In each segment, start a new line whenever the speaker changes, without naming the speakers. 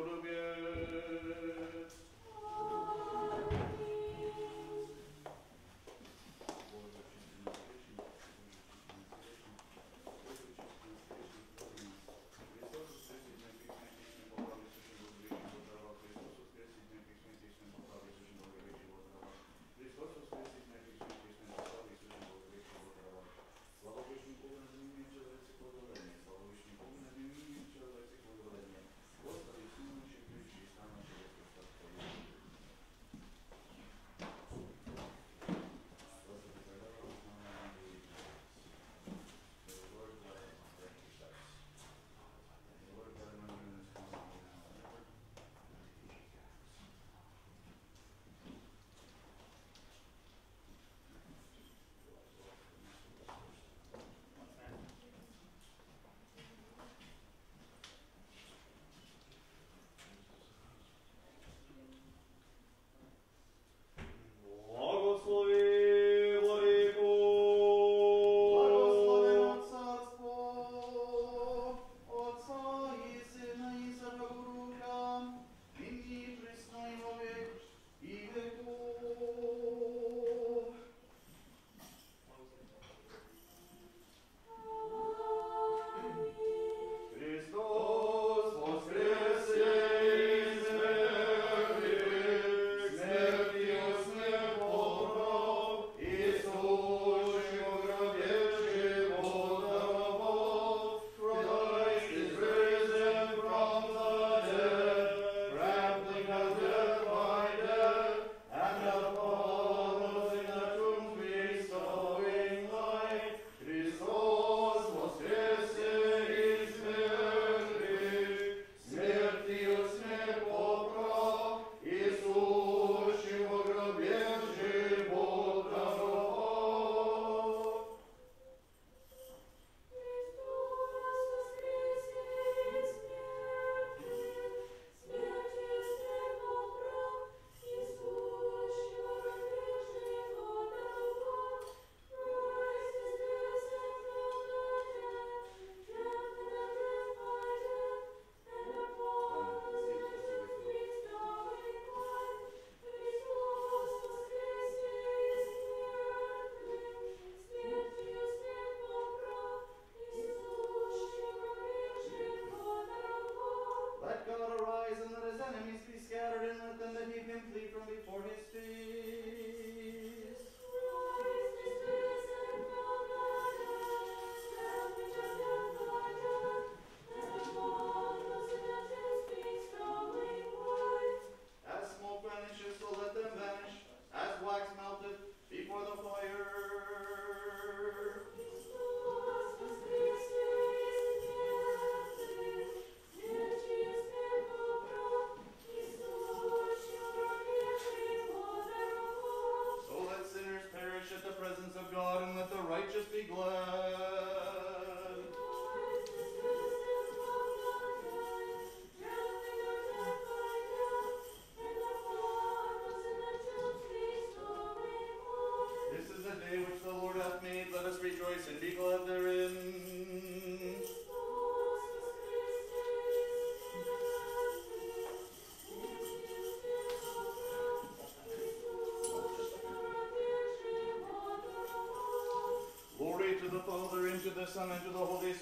Son, and to the Holy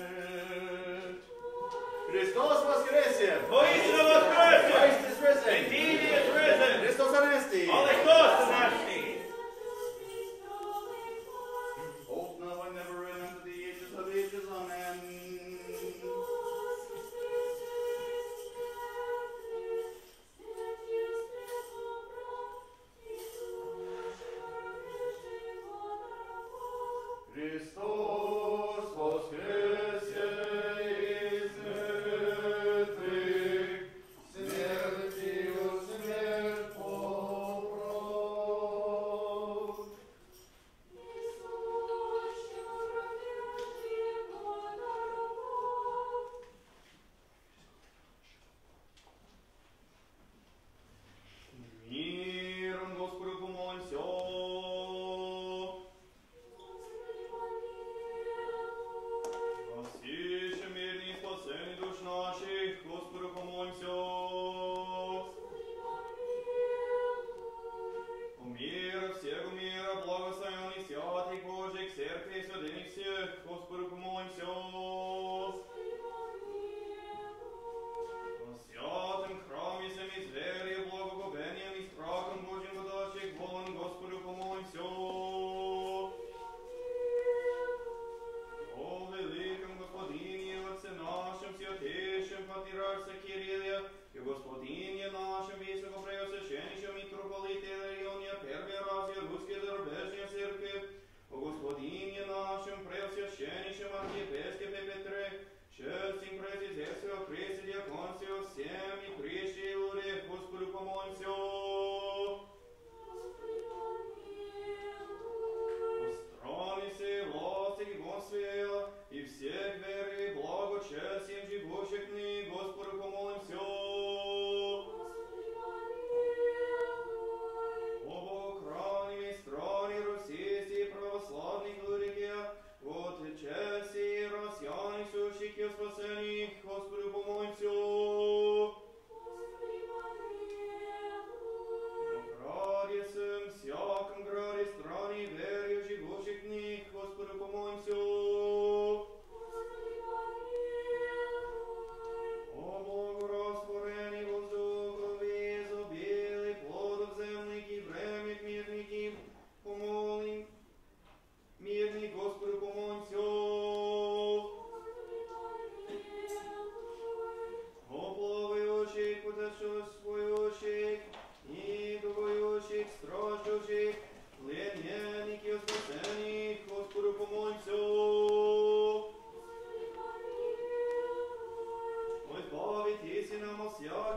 Spirit. Christos воскресе!
Воистину воскресе!
Christ is risen!
Indeed he is risen!
Christos anesti!
О, Христос anesti!
Hope now and never and unto the ages of ages. Amen. Christos voskresie iz mrtvých,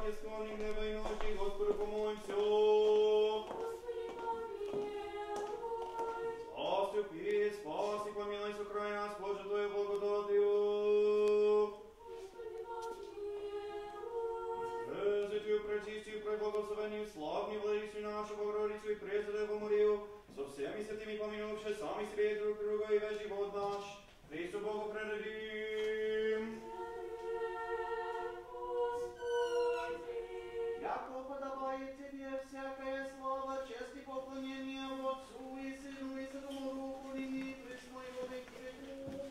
Бог, исполни неба и ночи, Господу помолимся. Заступи, спаси, помилуй, сохрани нас, Боже, Твою благодатью. Пресвятую, пречистую, преблагословенную, славную Владычицу нашу Богородицу и Пресвятую Марию, со всеми святыми помянувши сами себе и друг друга и весь живот наш, Христу Богу предадим.
Яко подобает тебе всякая слава, честь и поклонение Отцу и Сыну и Святому Духу, ныне и присно и во веки веков.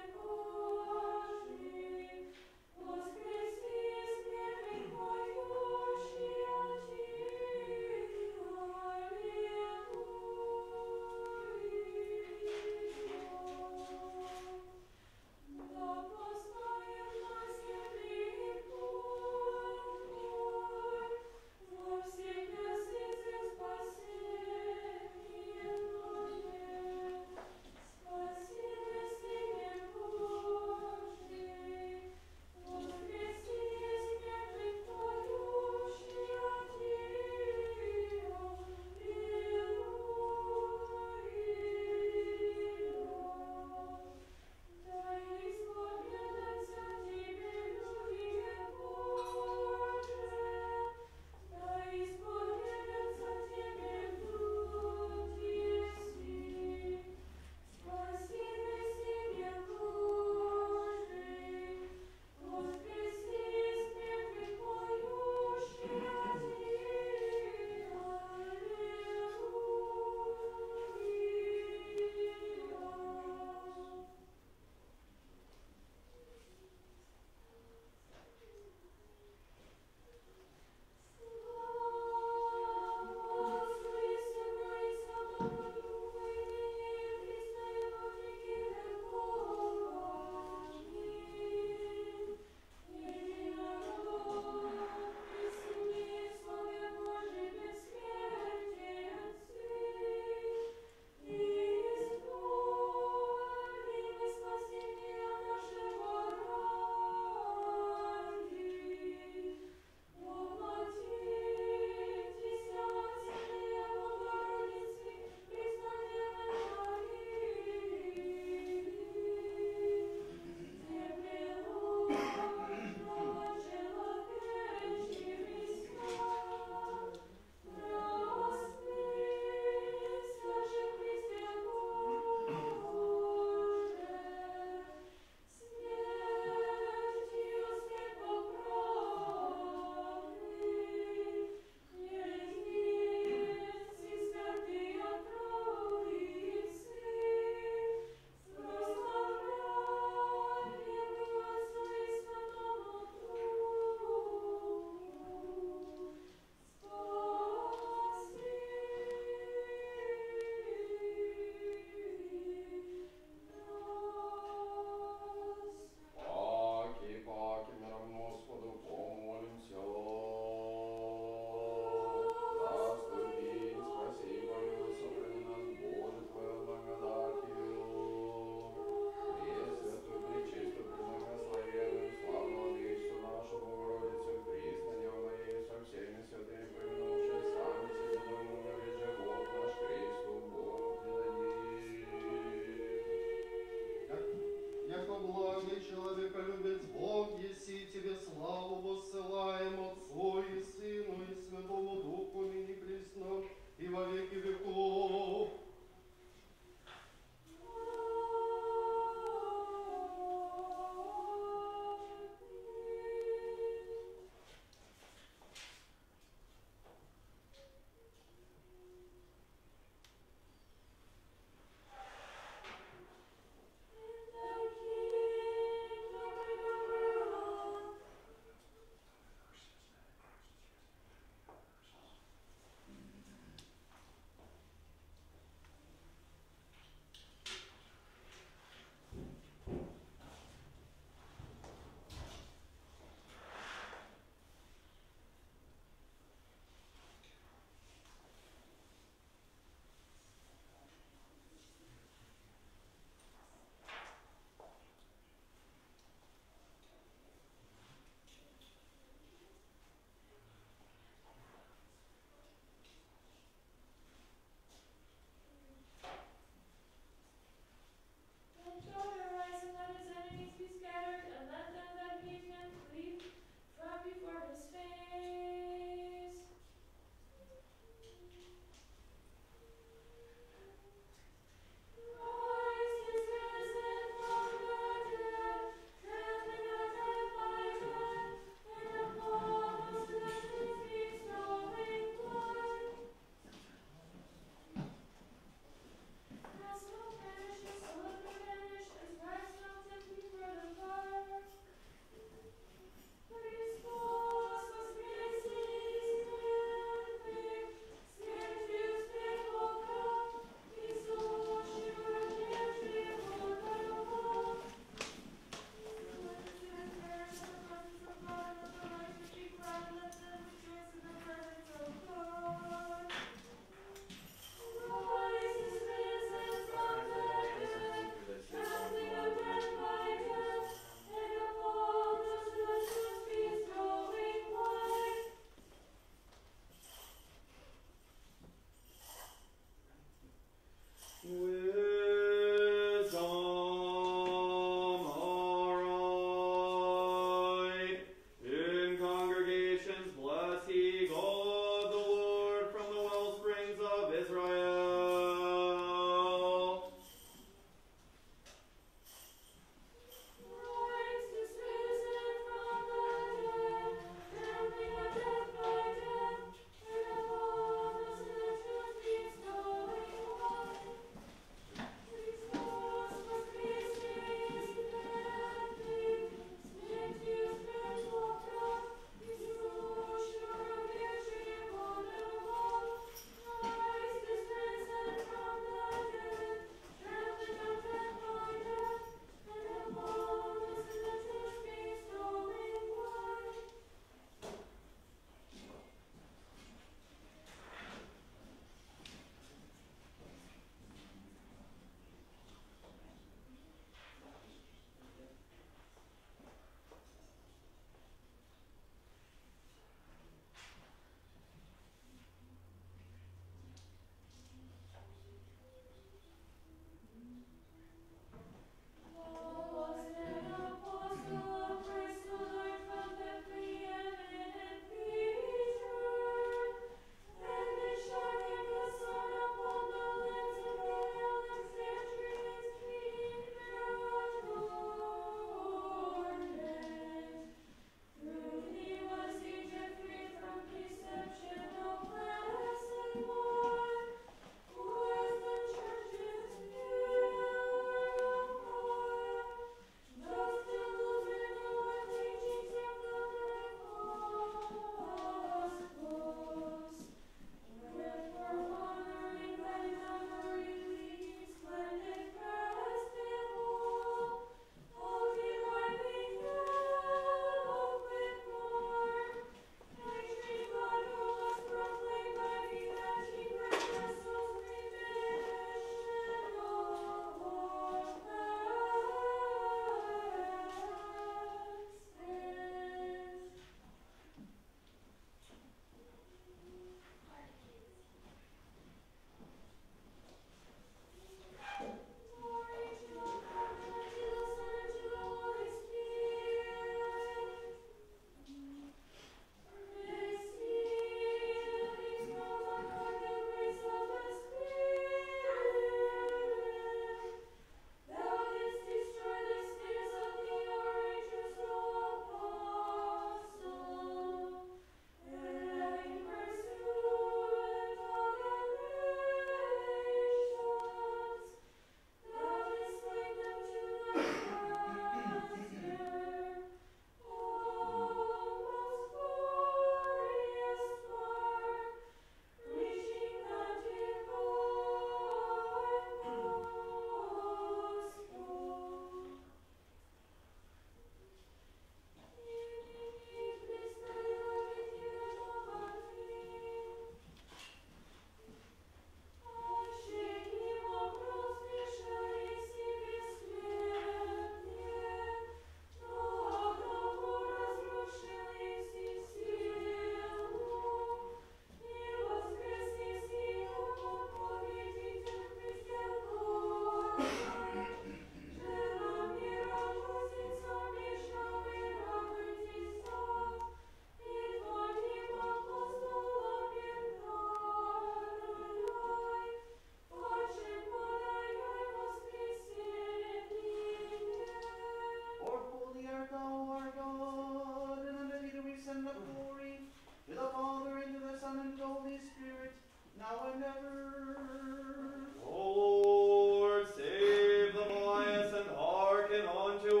the Holy Spirit, now and ever.
O Lord, save the pious and hearken unto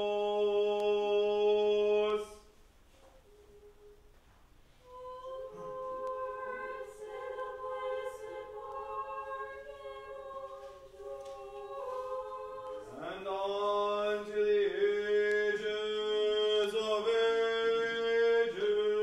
us. And unto the ages of ages.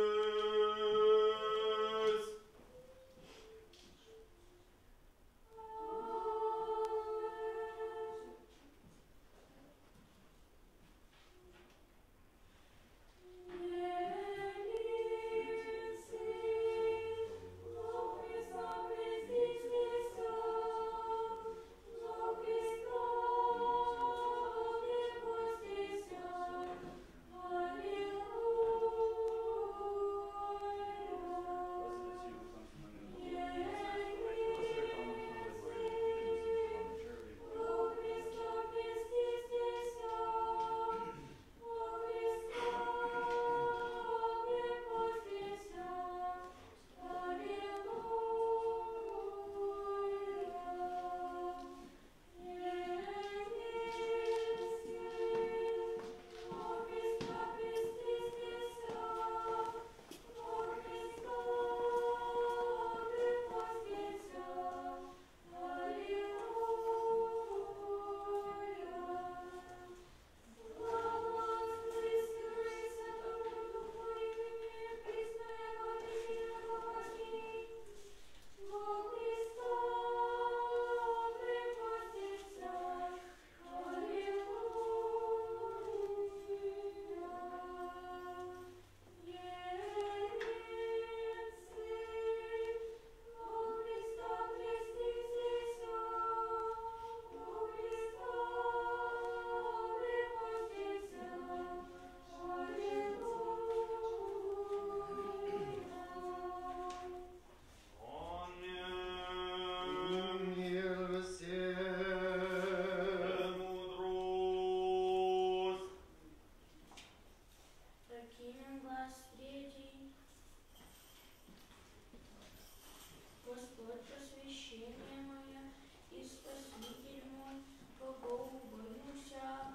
Господь, просвещение мое и Спаситель мой, Богу боюся.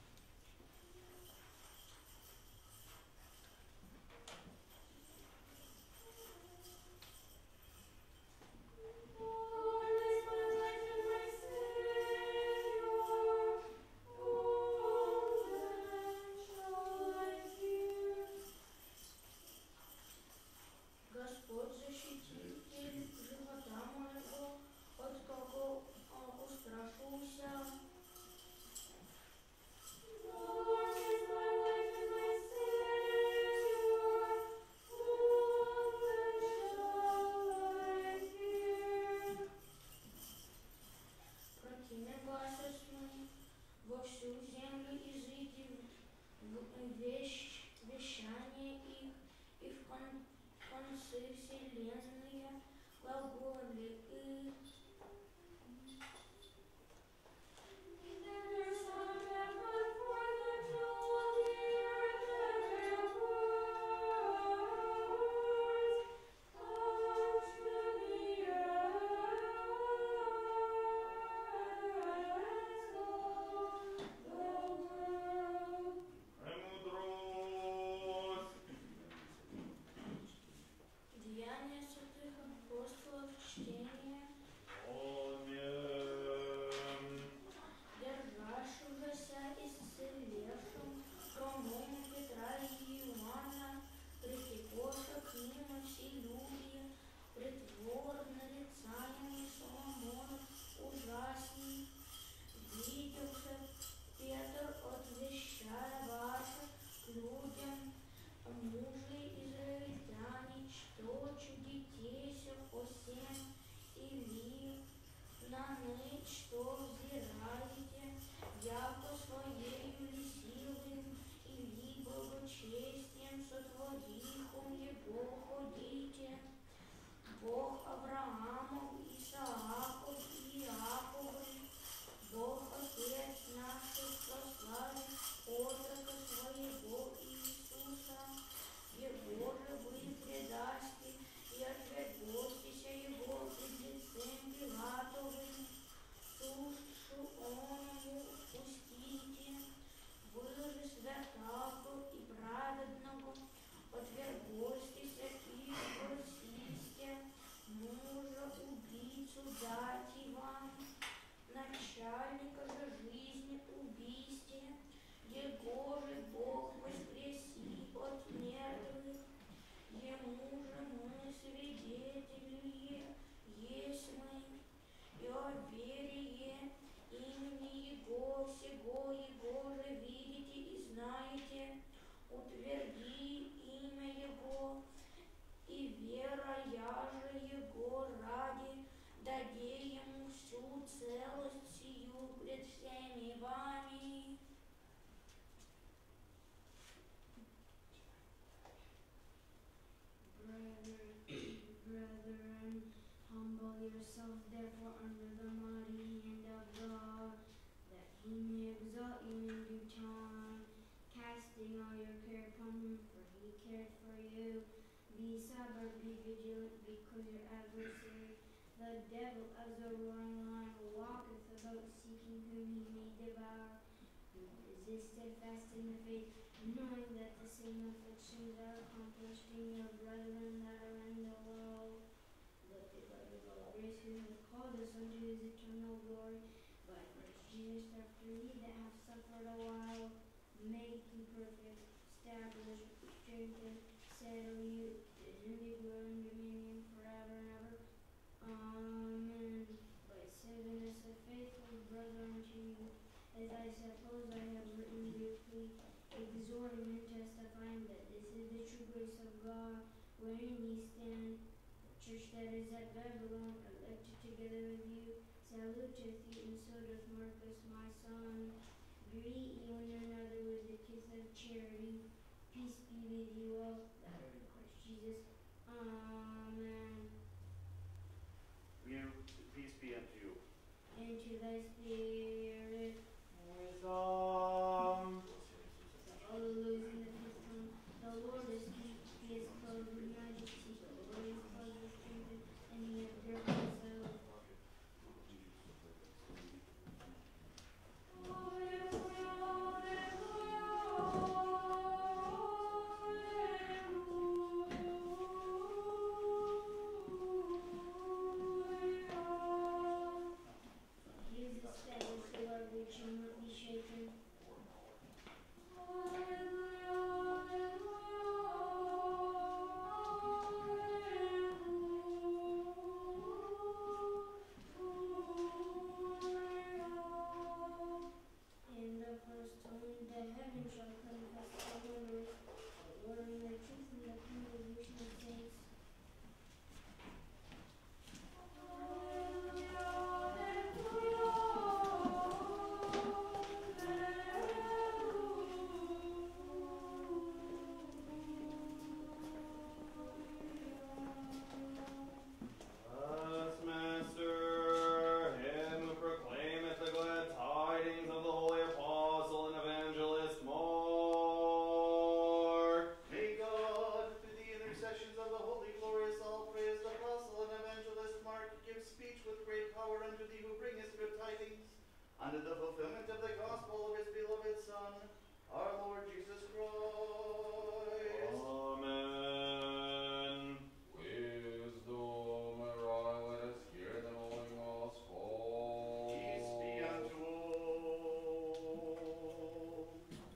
Господь защититель живота моего, от кого устрашуся. Противен гласес мой во всю землю изыди вещание их, и в концы вселенные глаголи их. Деяния святых апостолов, чтение. радеем всю целость сию пред всеми вами. Brethren, humble yourselves therefore under the mighty hand of God, that he may exalt you in due time, casting all your care upon him, for he cared for you. Be sober, be vigilant, because your adversary, the devil, as a roaring lion, walketh about seeking whom he may devour. Resist steadfast in the faith, knowing that the same afflictions are accomplished in your brethren that are in the world. But the God of all grace, who hath called us unto his eternal glory, by Christ Jesus, after ye that have suffered a while, make you perfect, establish, strengthen, settle you. To him be glory and dominion forever and ever. Amen. By Silvanus, a faithful brother unto you, as I suppose I have written briefly, exhorting and testifying that this is the true grace of God, wherein ye stand. The church that is at Babylon, elected together with you, saluteth you, and so doth Marcus my son. Greet you one another with the kiss of charity. Peace be with you all, that are in Christ Jesus. Amen.
Peace be unto you.
And to thy spirit.
Wisdom.
All the losing of his tongue, the Lord is he is clothed with majesty, the Lord is clothed with strength, and he hath girded himself. He is established, the Lord which shall not be shaken. In the first tone, the heaven shall confess the wonders, the Lord in the truth and the congregation of saints.
Us, Master, him who proclaimeth the glad tidings of the holy apostle and evangelist Mark.
May God, through the intercessions of the holy, glorious, all-praised apostle and evangelist Mark, give speech with great power unto thee who bringest good tidings, unto the fulfillment of the gospel of his beloved Son, our Lord Jesus Christ.
Amen.
Wisdom, arise, let us hear the holy gospel.
Peace be unto all.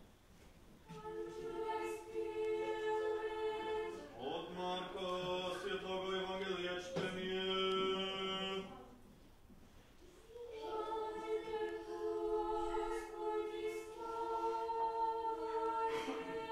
От Марка Святого Евангелия чтение.
Господи, слава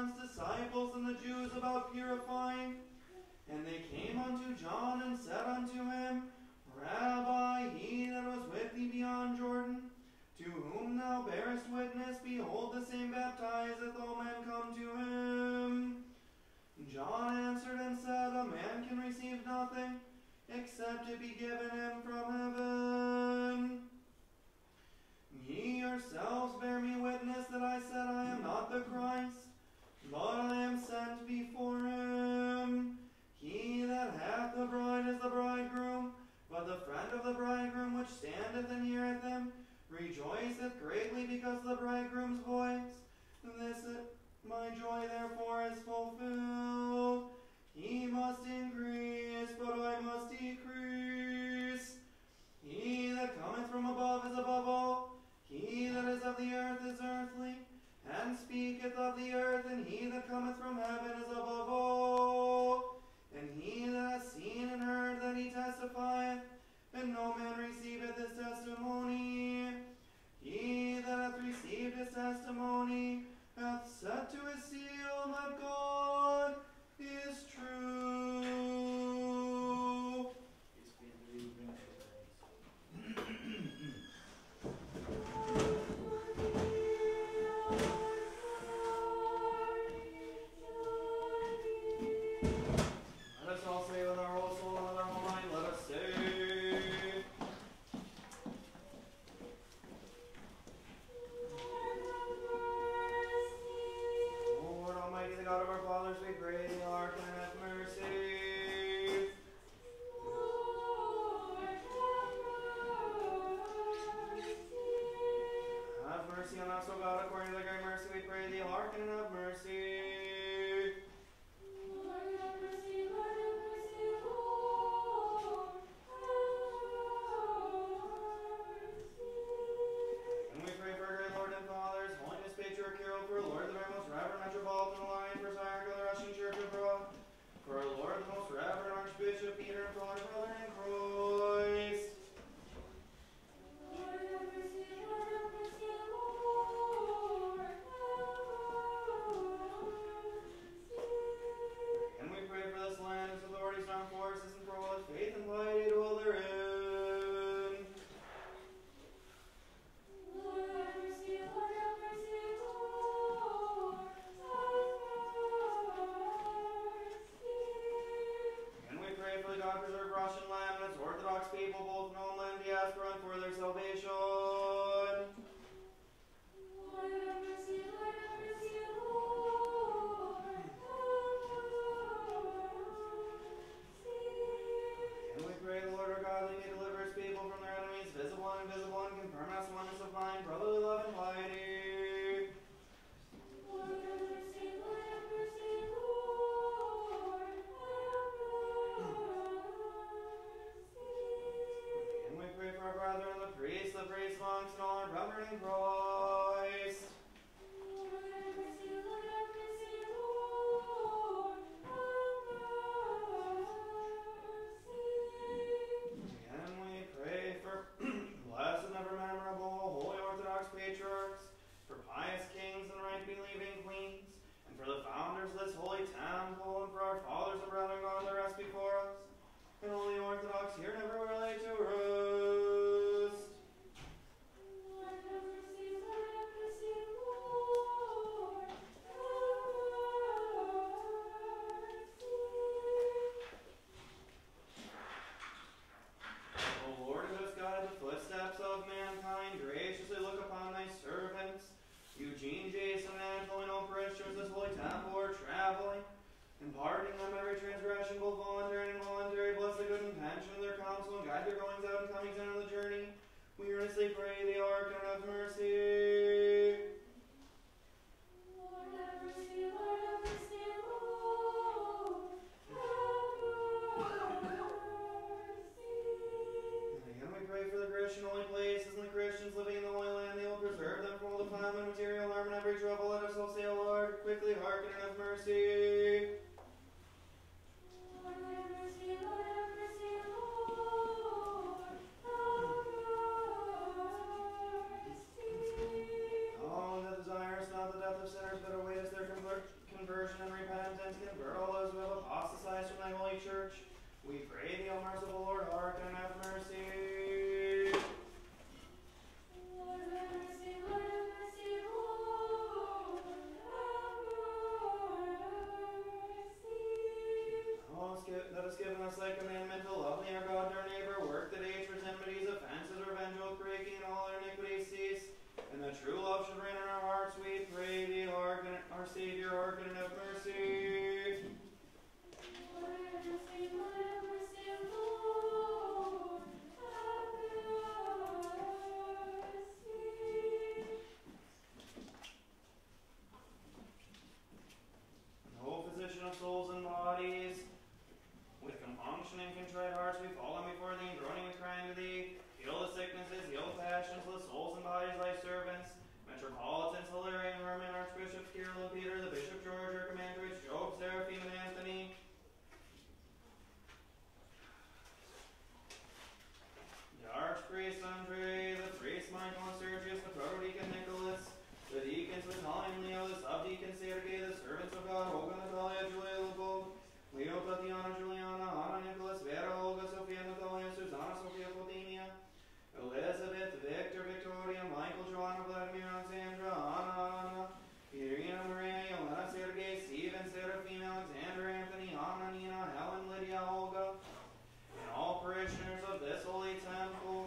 John's disciples and the Jews about purifying. And they came unto John and said unto him, Rabbi, he that was with thee beyond Jordan, to whom thou bearest witness, behold, the same baptizeth all men come to him. John answered and said, A man can receive nothing, except it be given him from heaven. Ye yourselves bear me witness that I said I am not the Christ, but I am sent before him. He that hath the bride is the bridegroom, but the friend of the bridegroom which standeth and heareth him rejoiceth greatly because of the bridegroom's voice. My joy therefore is fulfilled. He must increase, but I must decrease. He that cometh from above is above all. He that is of the earth is earthly, and speaketh of the earth, and he that cometh from heaven is above all. And he that hath seen and heard that he testifieth, and no man receiveth his testimony. He that hath received his testimony hath set to his seal that God is true. Let us all say with our whole soul and with our whole mind, let us say, Lord Almighty, the God of our fathers, we pray thee, hearken and have mercy. Have mercy on us, O God, according to thy great mercy, we pray thee, hearken and have mercy. And we pray for our great Lord and Fathers, Holiness Patriarch Hero, for our Lord, the very most reverend Metropolitan Alliance, for Sire of the Russian Church abroad, for our Lord, the most reverend Archbishop Peter, and for our brother in Christ. And we pray for this land, its authorities, and armed forces, and for all its faith and piety to all therein. And we pray for the God-preserved Russian land and its Orthodox people, both in homeland and diaspora, and for their salvation. And we pray, the Lord our God, that he may deliver his people from their enemies, visible and invisible, and confirm us in oneness of mind, brotherly love, and piety. And we pray for our brethren, the priests, monks, and all our brethren in Christ. And we pray for blessed and ever memorable holy Orthodox patriarchs, for pious kings and right-believing queens, and for the founders of this holy temple, and for our fathers and brethren gone the rest before us, and all the Orthodox here and everywhere laid to rest. O Lord, who hast guided the footsteps of mankind, graciously look upon thy servants, Eugene, Jason, and Angelino, parishioners, this holy temple, who are traveling, and pardoning them every transgression, both voluntary and involuntary. Bless the good intention of their counsel, and guide their goings out and comings in on the journey. We earnestly pray thee, hearken and have mercy. And again we pray for the Christian holy places and the Christians living in the Holy Land. They will preserve them from all the famine, material harm, and every trouble. Let us all say, O Lord, quickly hearken and have mercy. Oh, that desirest not the death of sinners, but awaitest their conversion Savior, hearken and have mercy.
Lord, have mercy, Lord, have mercy, Lord, have mercy.
O physician of souls and bodies, with compunction and contrite hearts we fall on before thee, groaning and crying to thee. Heal the sicknesses, heal the passions, the souls and bodies thy servants. Metropolitans, Hilarion, Herman, Archbishops, Kirill and Peter, the Bishop George, Archimandrites, Job, Seraphim, and Anthony. The Archpriest Andre, the priest Michael and Sergius, the protodeacon Nicholas, the deacons Vitaly and Leo, the subdeacon Sergei, the servants of God, Olga, Natalia, Julia, Lubov, Leo, Tatiana, Juliana, Anna, Nicholas, Vera, Olga, Sophia, Natalia, Susanna, Sophia, Flodinia, Elizabeth, Victor, Victoria, Michael, Joanna, Vladimir, Alexandra, Anna, Irina, Maria, Yelena, Sergei, Stephen, Seraphim, Alexander, Anthony, Anna, Nina, Helen, Lydia, Olga, and all parishioners of this holy temple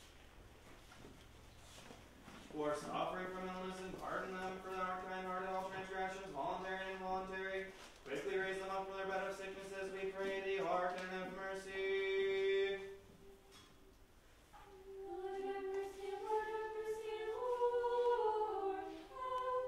who are suffering from illness, and pardon them for their kind-hearted all transgressions, voluntary and involuntary. Quickly raise them up from their bed of sicknesses, we pray thee, hearken and have mercy.
Lord, have mercy, Lord, have mercy, Lord, have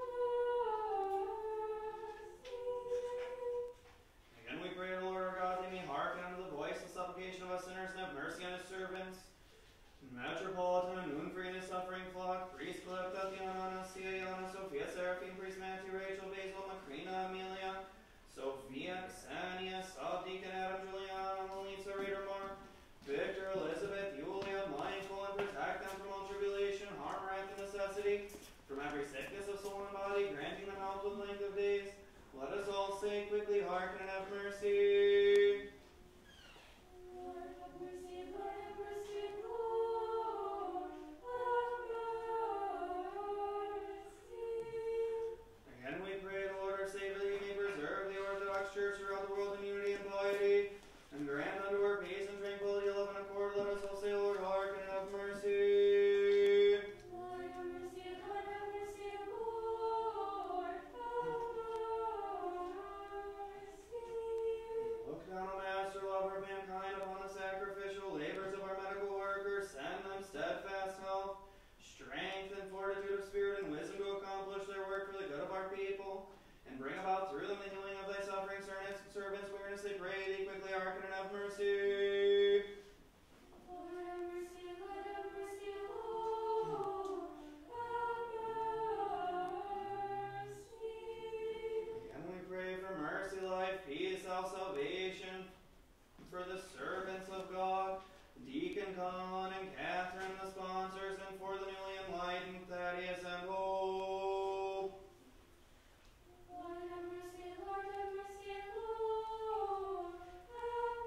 mercy.
Again we pray, Lord our God, that he may hearken unto the voice and supplication of us sinners, and have mercy on his servants. Metropolitan and Moonfree and his suffering flock, priest Philip, Tatiana, Anastasia, Elena, Sophia, Seraphim, priest Matthew, Rachel, Basil, Macrina, Amelia, Sophia, Ksenia, subdeacon Adam, Juliana, Melissa, Reader, Mark, Victor, Elizabeth, Julia, Michael, and protect them from all tribulation, harm, wrath, and necessity, from every sickness of soul and body, granting them health with length of days. Let us all say quickly, hearken and have mercy.
Lord, have mercy, Lord, have mercy, Lord, have mercy.
Again we pray, Lord our Savior, that he may preserve the Orthodox Church throughout the world in unity and piety, and grant unto her peace and tranquility, love and accord. Let us all say, Lord, hearken and have mercy.
Lord, have mercy, Lord, have mercy, Lord, have mercy.
Look down, O Master, lover of mankind, upon the sacrificial labors of our medical workers. Send them steadfast health, strength, and fortitude of spirit, and wisdom to accomplish their work for the good of our people, and bring about through them the healing of thy suffering servants. We earnestly pray thee, quickly hearken and have mercy.
Lord, have mercy, Lord, have mercy, Lord, have mercy.
Again we pray for mercy, life, peace, self-salvation, for the servants of God, Deacon Colin and Catherine, the sponsors, and for the newly enlightened Thaddeus and Hope.
Lord, have mercy, Lord, have mercy, Lord, have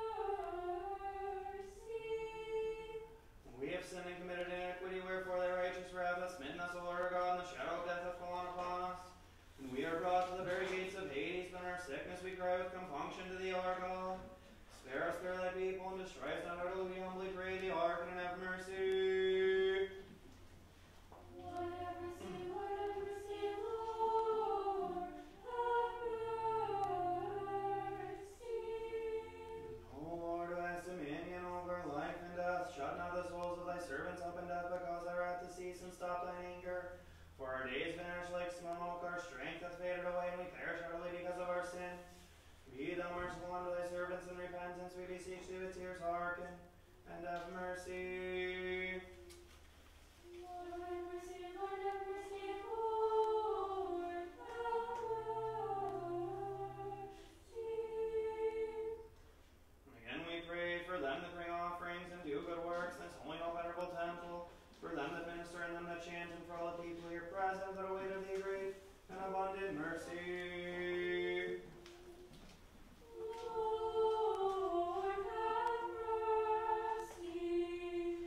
mercy.
We have sinned and committed iniquity, wherefore thy righteous wrath hath smitten us, O Lord our God, and the shadow of death hath fallen upon us. And we are brought to the very gates of Hades, but in our sickness we cry with compunction to thee, O our God. Spare us, spare thy people, and destroy us not utterly, we humbly pray thee, hearken and have mercy.
Lord, have mercy, Lord, have mercy, Lord, have mercy.
O Lord, who hast dominion over life and death, shut not the souls of thy servants up in death, but cause thy wrath to cease, and stop thine anger. For our days vanish like smoke, our strength hath faded away, and we perish utterly because of our sin. Be thou merciful unto thy servants in repentance, we beseech thee with tears, hearken and have mercy.
Lord, have mercy, Lord, have mercy, Lord, have mercy.
Again we pray for them that bring offerings and do good works in this holy and venerable temple, for them that minister and them that chant, and for all the people here present that await of thee great and abundant mercy.
Lord, have mercy.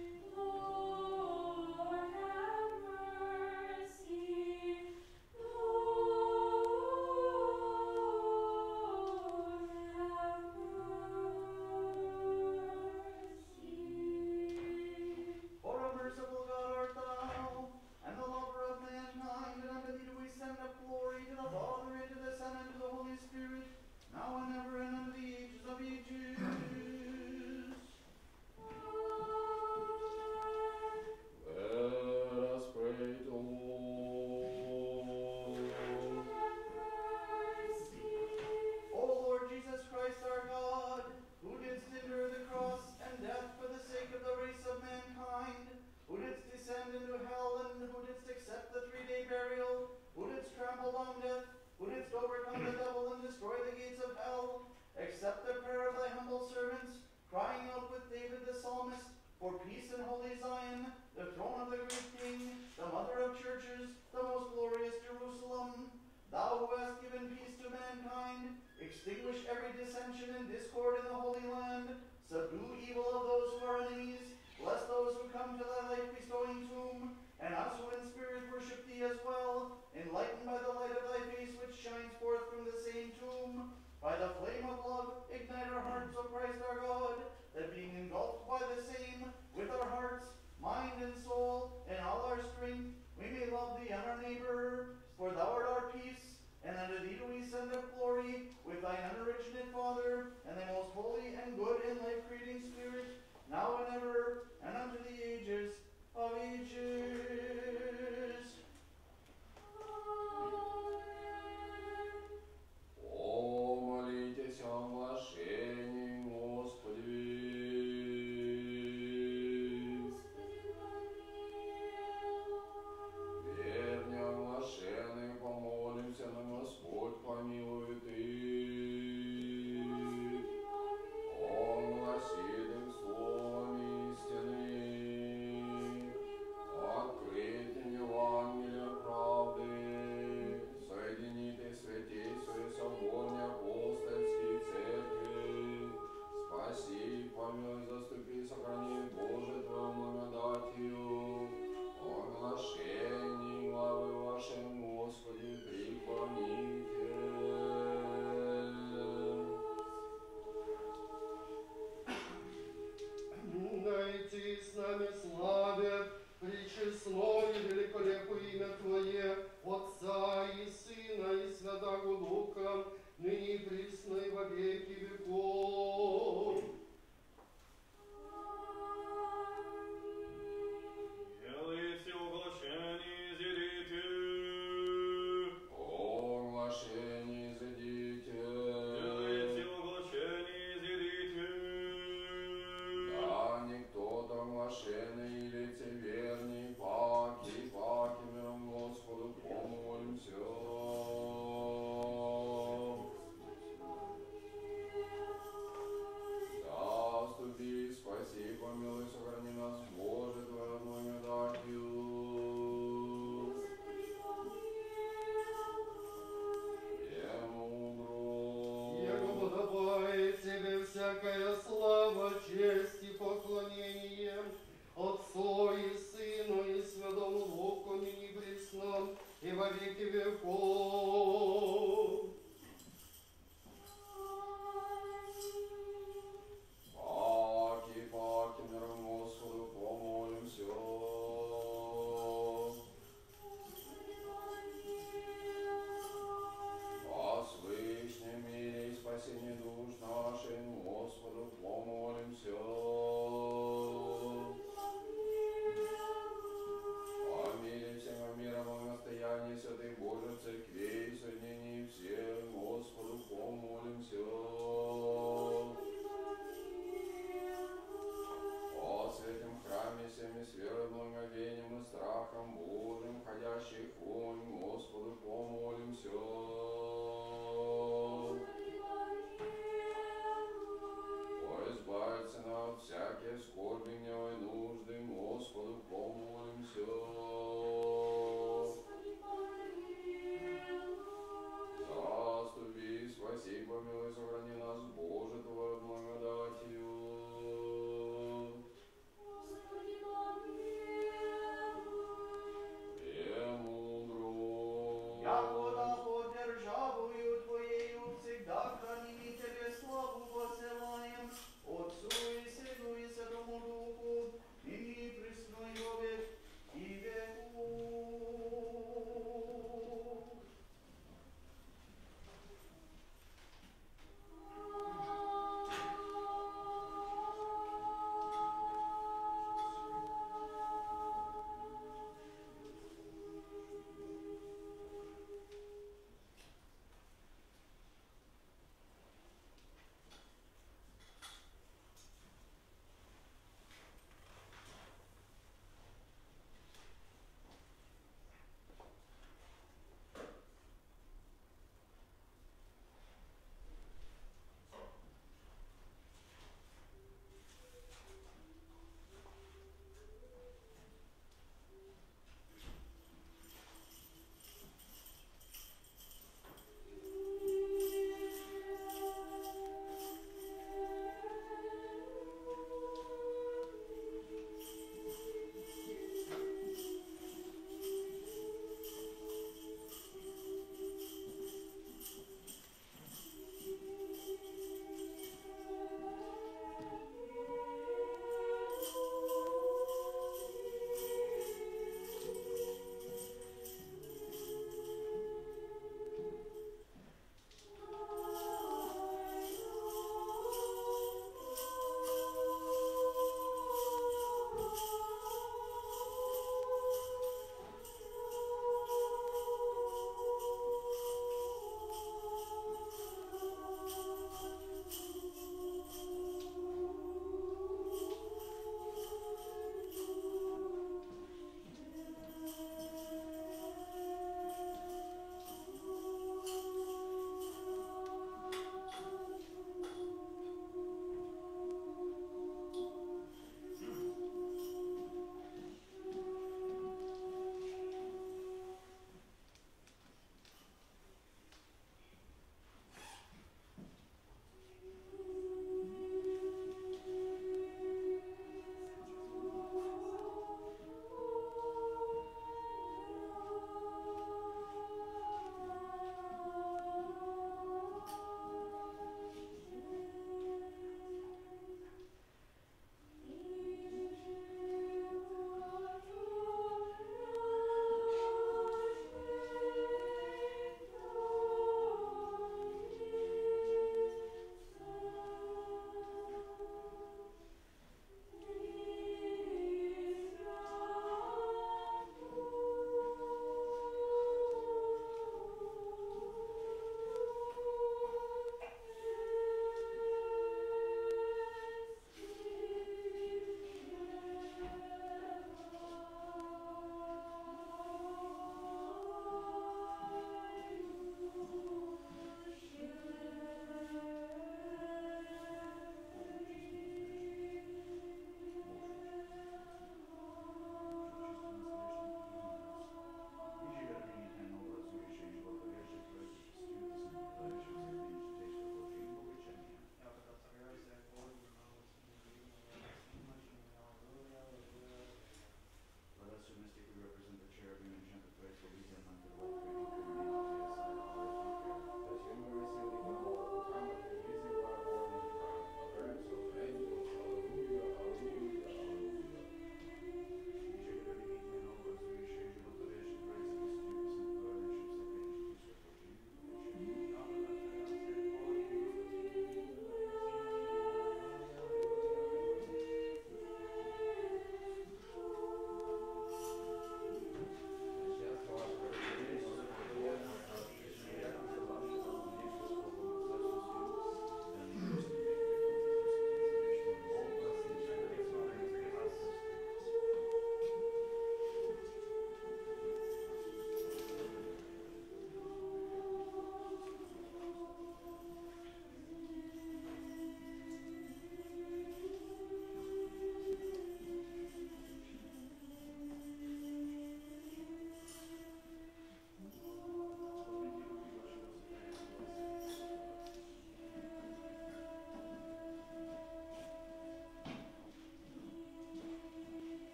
Extinguish every dissension and discord in the Holy Land. Subdue evil of those who are enemies. Bless those who come to thy life-bestowing tomb, and us who in spirit worship thee as well, enlightened by the light of thy face which shines forth from the same tomb. By the flame of love, ignite our hearts, O Christ our God, that being engulfed by the same, with our hearts, mind, and soul, and all our strength, we may love thee and our neighbor. For thou art our peace, and unto thee do we send up glory, with thine unoriginate Father, and thy most holy and good and life-creating Spirit, now and ever, and unto the ages of ages.
Помолитесь о оглашении, Господи. Верни оглашенные, помолимся, на Господь помилует их. Он гласит их словом истины. От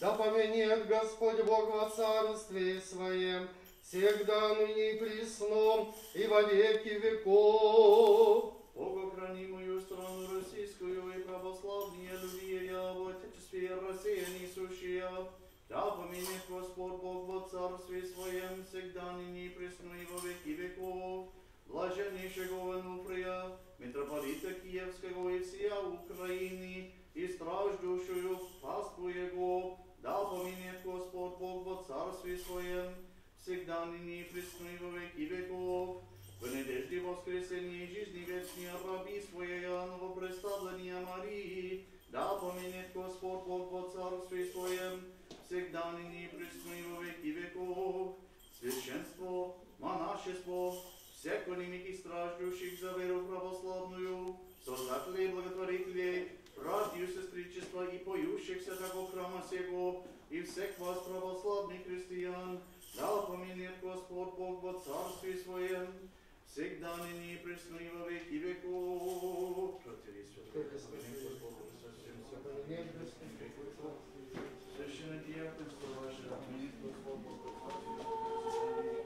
Да поменет Господь Бог во царстве Своем, всегда ныне и присно, и во веки веков.
Богохрани мою страну российскую и православные люди я в Отечестве Россия несущая. Да поменет Господь Бог во царстве Своем, всегда ныне и присно и во веки веков. Блаженнейшего Онуфрия, митрополита Киевского и всея Украины, и страждущую паству Его, да поменет Господь Бог во царстве Своем, всегда ныне и присно и во веки веков. В надежде воскресения и жизни вечной раби своей новопредставления Марии, да поменет Господь Бог во царстве Своем, всегда ныне и присно и во веки веков. Священство, монашество, всех немых страждущих за веру православную, создателей и благотворителей, братьев, сестричества и поющихся того храма сего, и всех вас, православных христиан, да поменет Господь Бог во царстве Своем, всегда ныне и присно и во веки веков. Священное диаконство ваше, поменет Господь Бог во царстве Своем.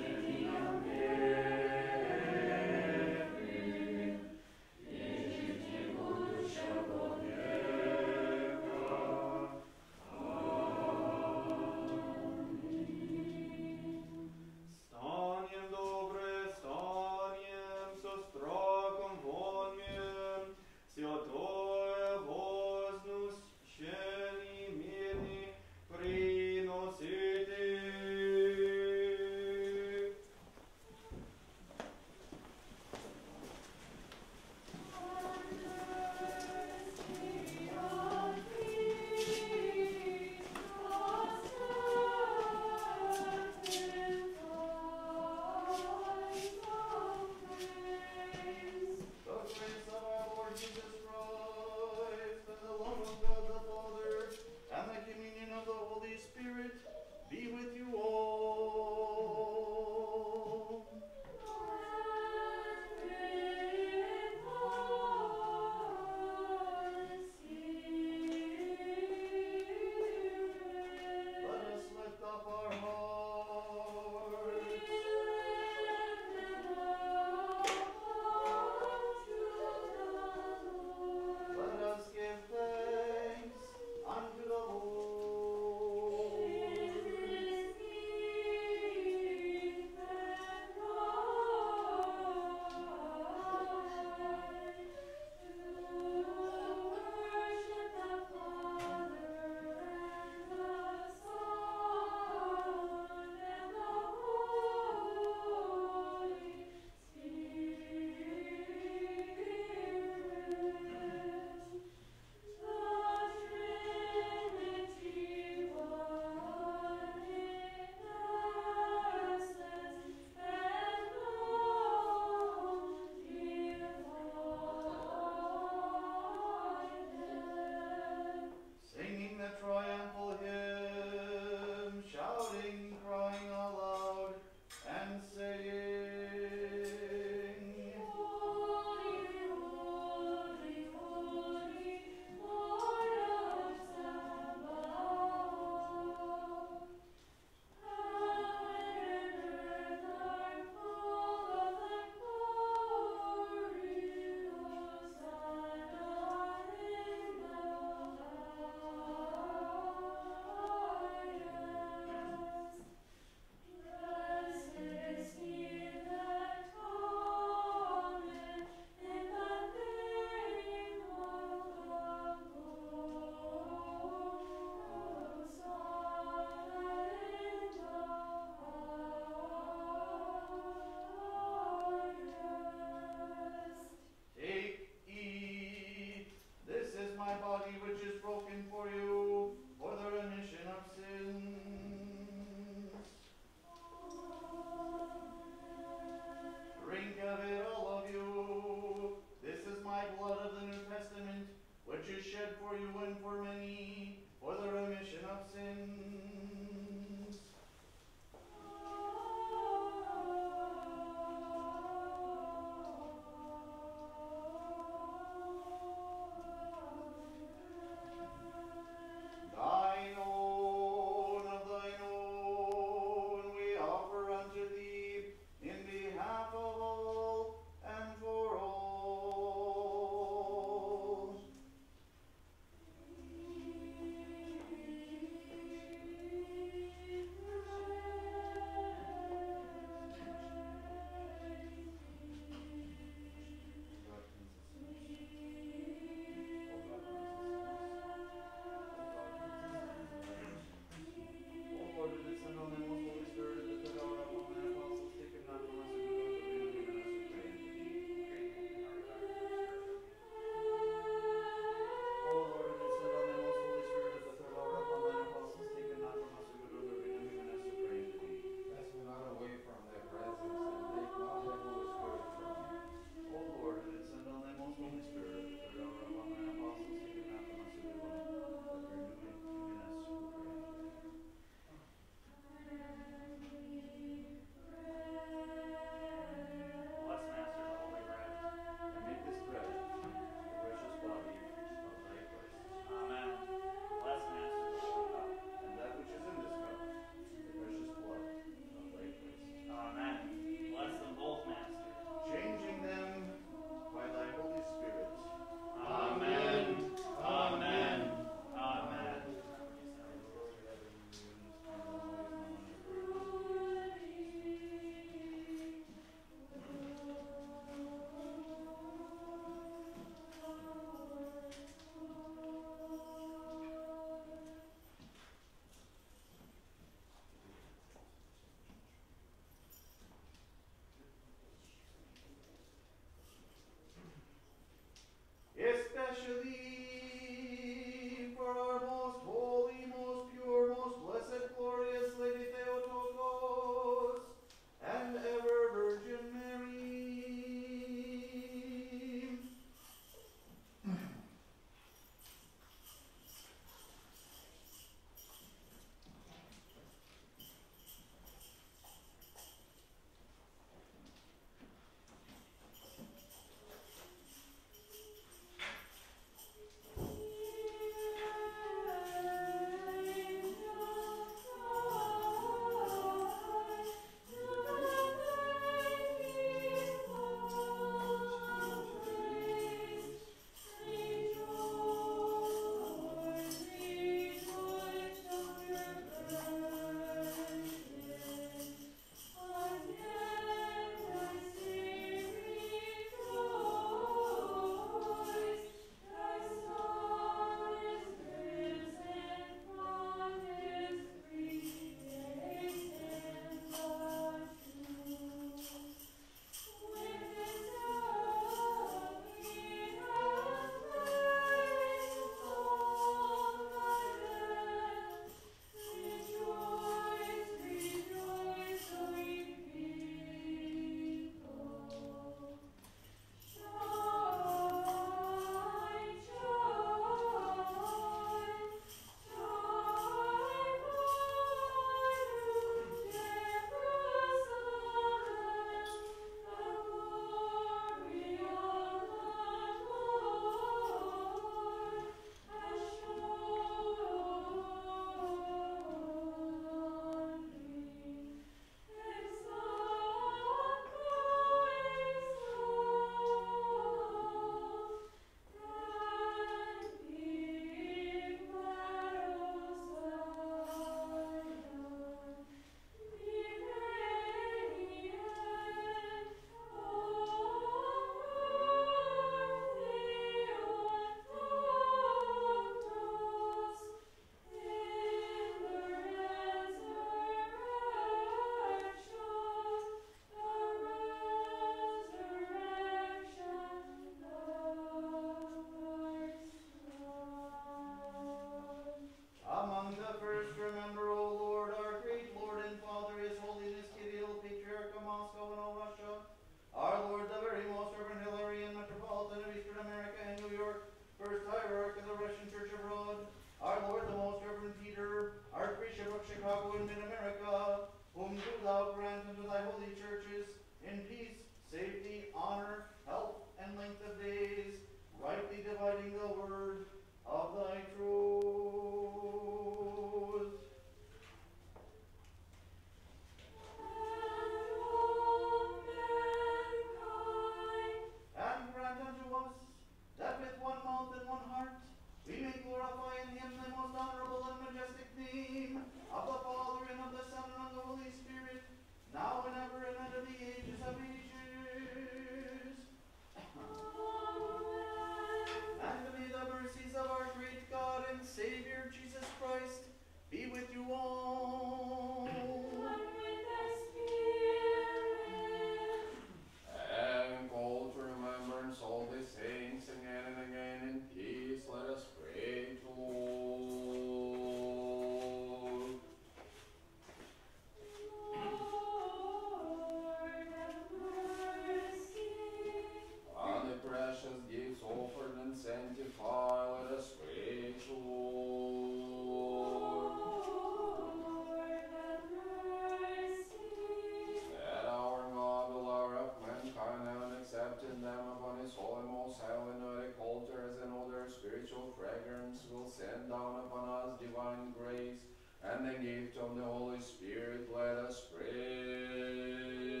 spiritual fragrance will send down upon us divine grace, and the gift of the Holy Spirit, let us pray.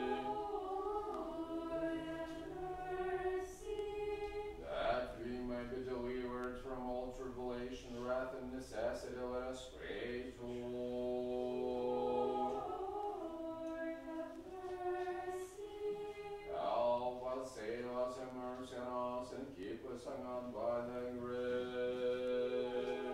That we may be delivered from all tribulation, wrath, and necessity, let us pray to Lord. Help us, save us, have mercy on us, and keep us hung by thy grace.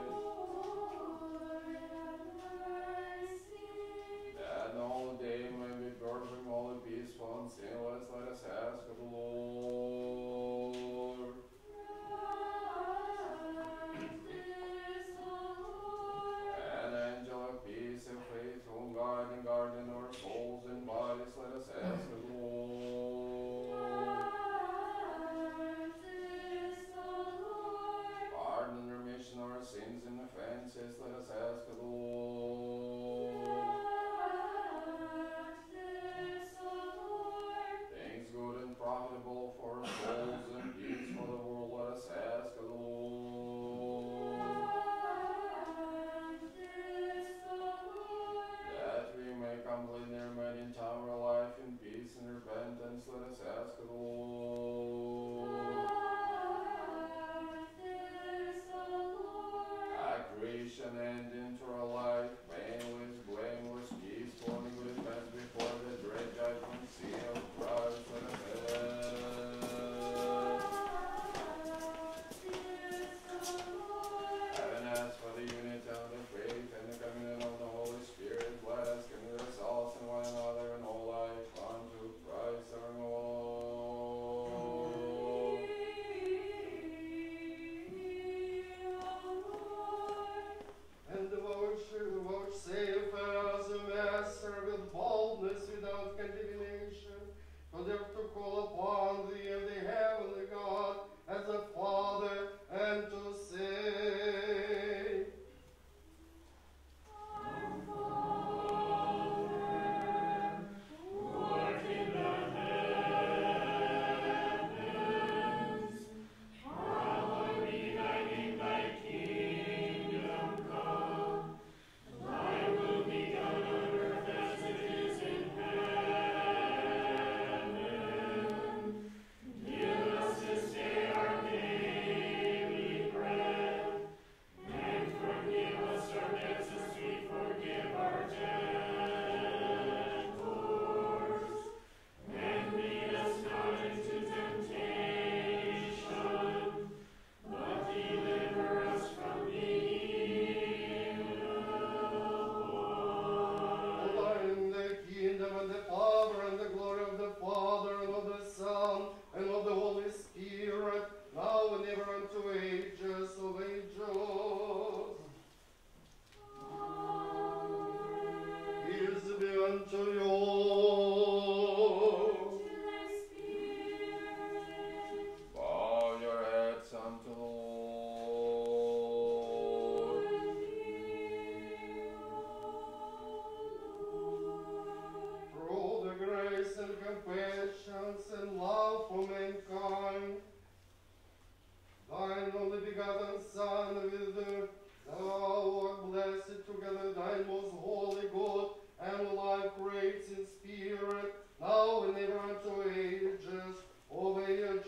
That the whole day may be perfect, holy, peaceful, and sinless, let us ask of the Lord. An angel of peace and faithful, guide and guardian our souls and bodies, let us ask of the Lord. Pardon and remission of our sins and offenses, let us ask of the Lord. Things good and profitable for our souls and peace for the world, let us ask of the Lord. That we may complete their men in our life in peace and repentance, let us ask of the Lord. Creation and into our life, painless, blameless, peaceful, and good advance before the dread judgment seat of Christ, let us Having asked for the unity of the faith and the communion of the Holy Spirit, let us commit ourselves and one another in all life unto Christ our Lord.
And vouchsafe us, O Master, with boldness without condemnation, to dare to call upon thee and the heavenly God as a Father, and to say,
Our Father, who art in the heavens, hallowed be thy name, thy kingdom come. Thy will be done on earth as it is in heaven. Give us this day our daily bread, and forgive us our debts as we forgive our debtors. And lead us not into temptation, but deliver us from evil.
For thine the kingdom and the power and the glory of the Father and of the Son and of the Holy Spirit, now and ever unto ages of ages. Peace be unto you.
Bow your heads unto the Lord.
Through the grace and compassions and love for mankind, thine only begotten Son, with thou art blessed together, thine most holy God, and life reigns in spirit, now and ever unto ages of ages.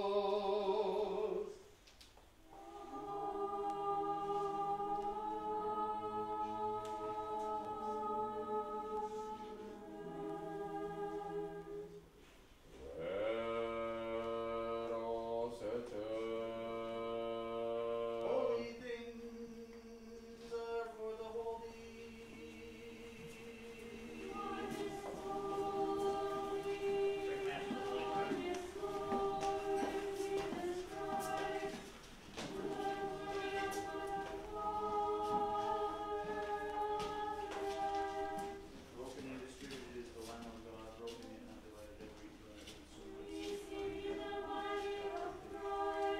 Holy things are for the holy. Broken and distributed is the Lamb of God, broken and undivided every blood and soul.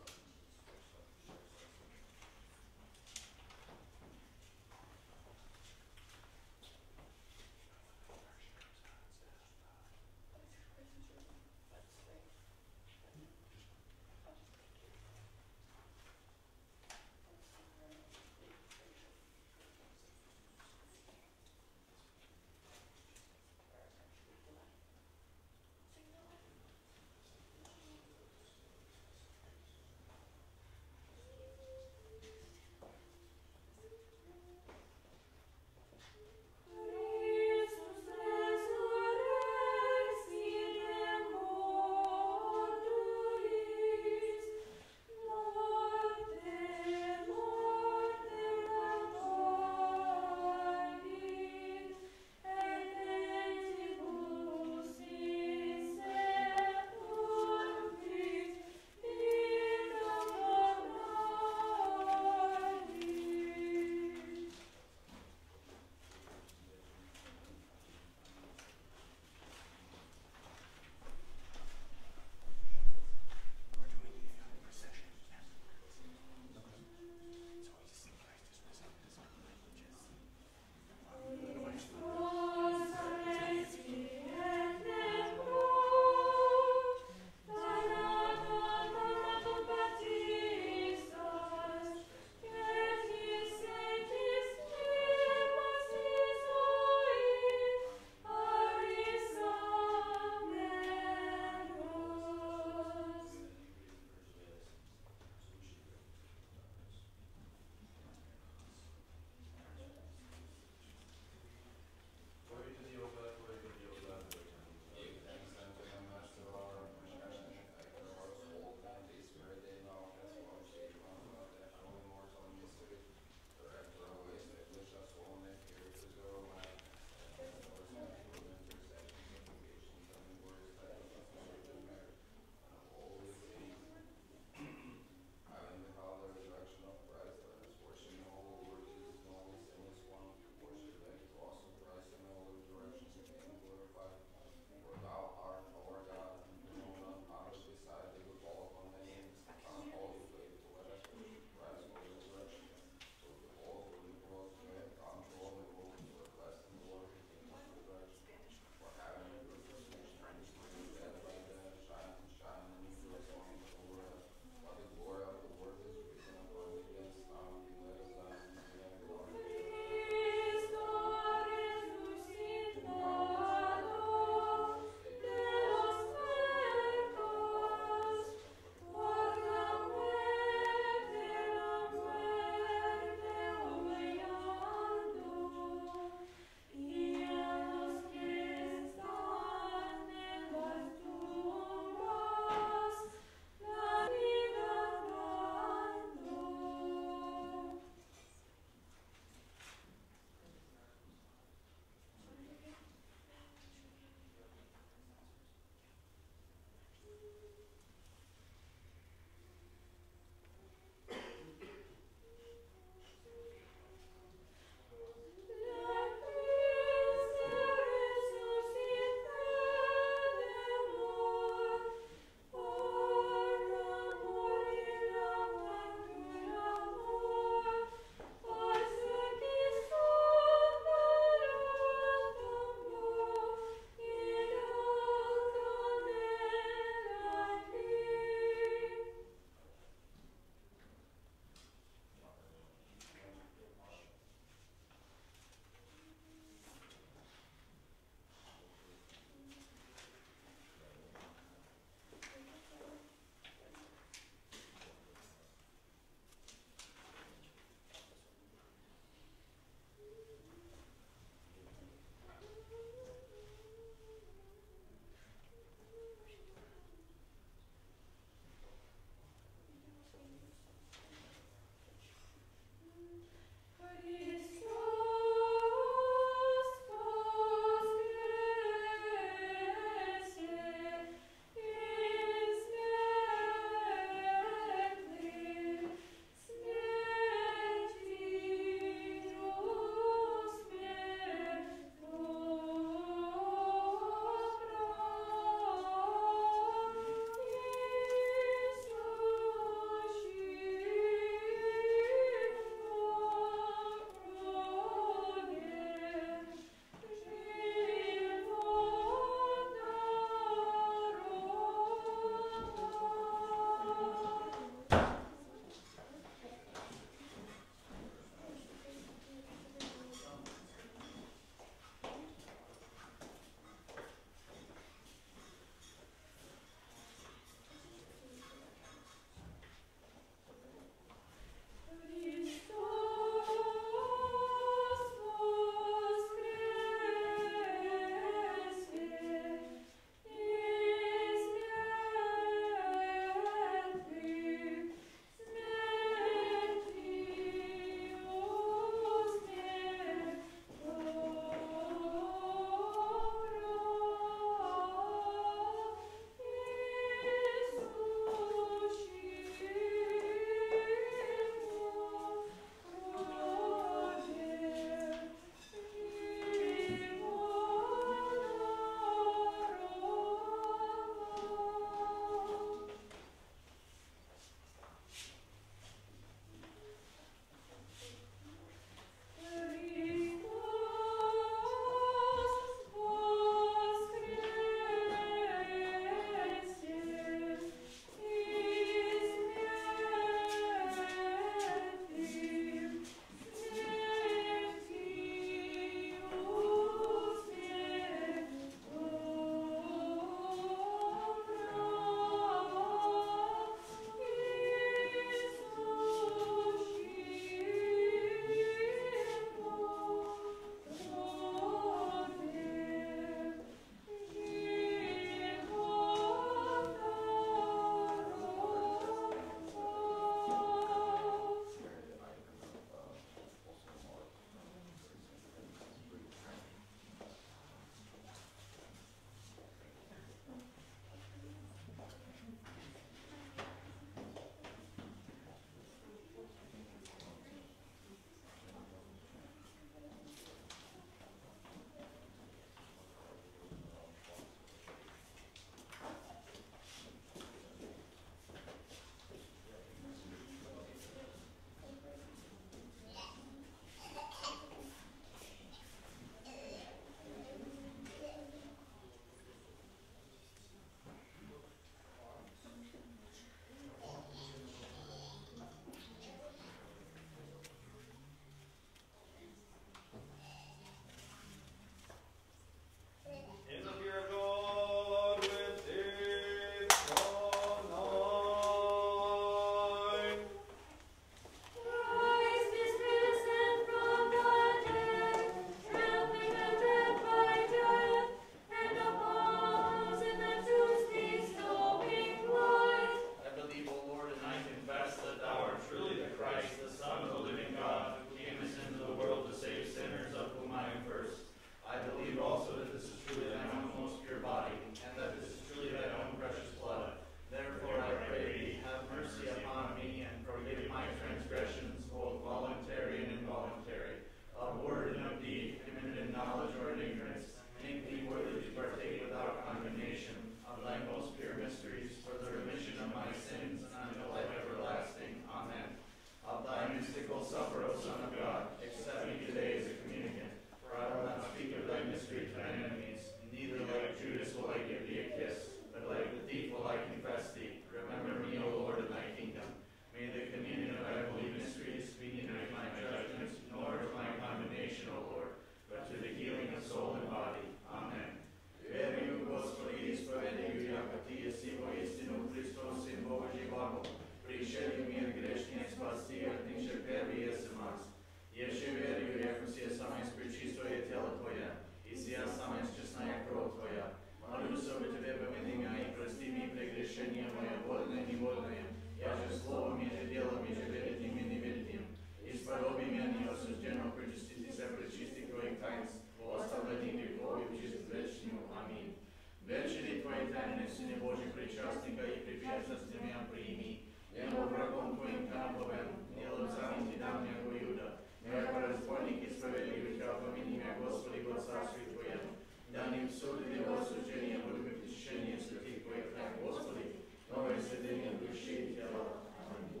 причастника и причастность меня прими. Его врагом твоим наповем, не лобзам ти дам яко Юда. Яко разбойник и справедливый раб помяни меня, Господи, во царстве Твоем. Да не в суд или в осуждение, будем в течение святых Твоих, Господи, новое святыня души и тела. Аминь.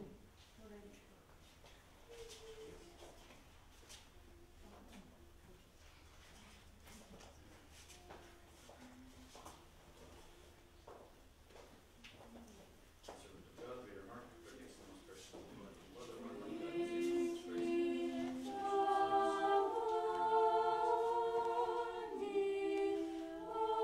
Oh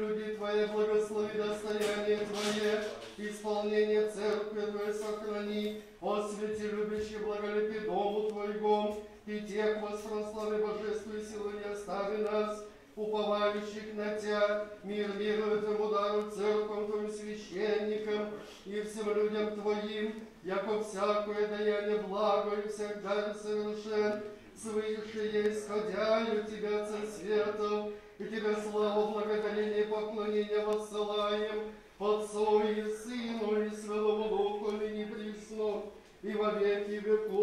люди Твои, благослови достояние Твое, исполнение церкви Твоей сохрани, освети любящий благолепи дому Твоего, и тех воспрослави божественную силу не остави нас, уповающих на Тя, мир Твоему дару церквам Твоим священникам и всем людям Твоим, яко всякое даяние благо и всегда совершен, свыше исходяю Тебя со светом, и Тебе славу, благодарение и поклонение воссылаем Отцу и Сыну и Святому Духу, ныне присно и во веки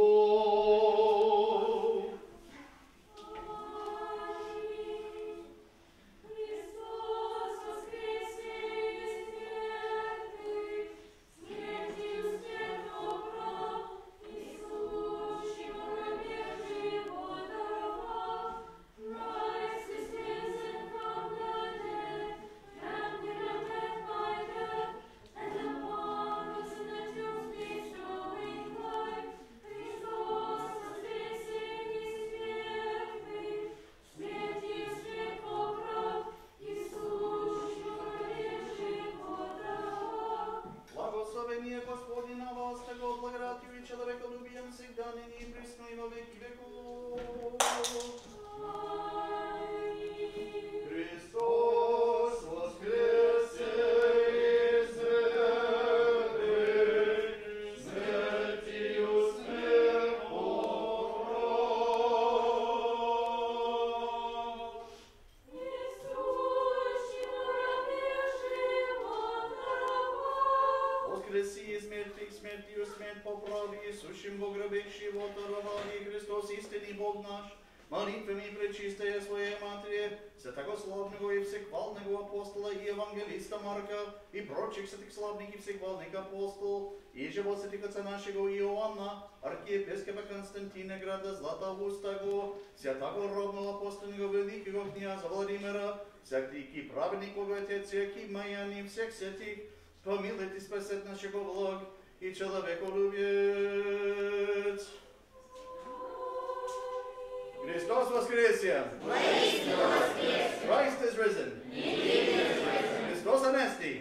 веков.
Благословение Господне на вас, того благодатью и человеколюбием всегда, ныне и присно и во веки веков. Христос воскресе из мертвых, смертью смерть покров. Воскреси из мертвых, смертью смерть поправи, сущим во гробе живота даровали Христос, истинный Бог наш, молитвами пречистая Своей Матери, святого славного и всехвального апостола и евангелиста Марка, и прочих святых славных и всехвальных апостол, и живот святых отца нашего Иоанна, архиепископа Константина града Златоустого, святого ровного апостольного великого князя Владимира, всяких праведников отец Якима и они всех святых, помилуйте спасет нашего благ и человеколюбец. Христос воскресе! Christ is risen! Христос анести!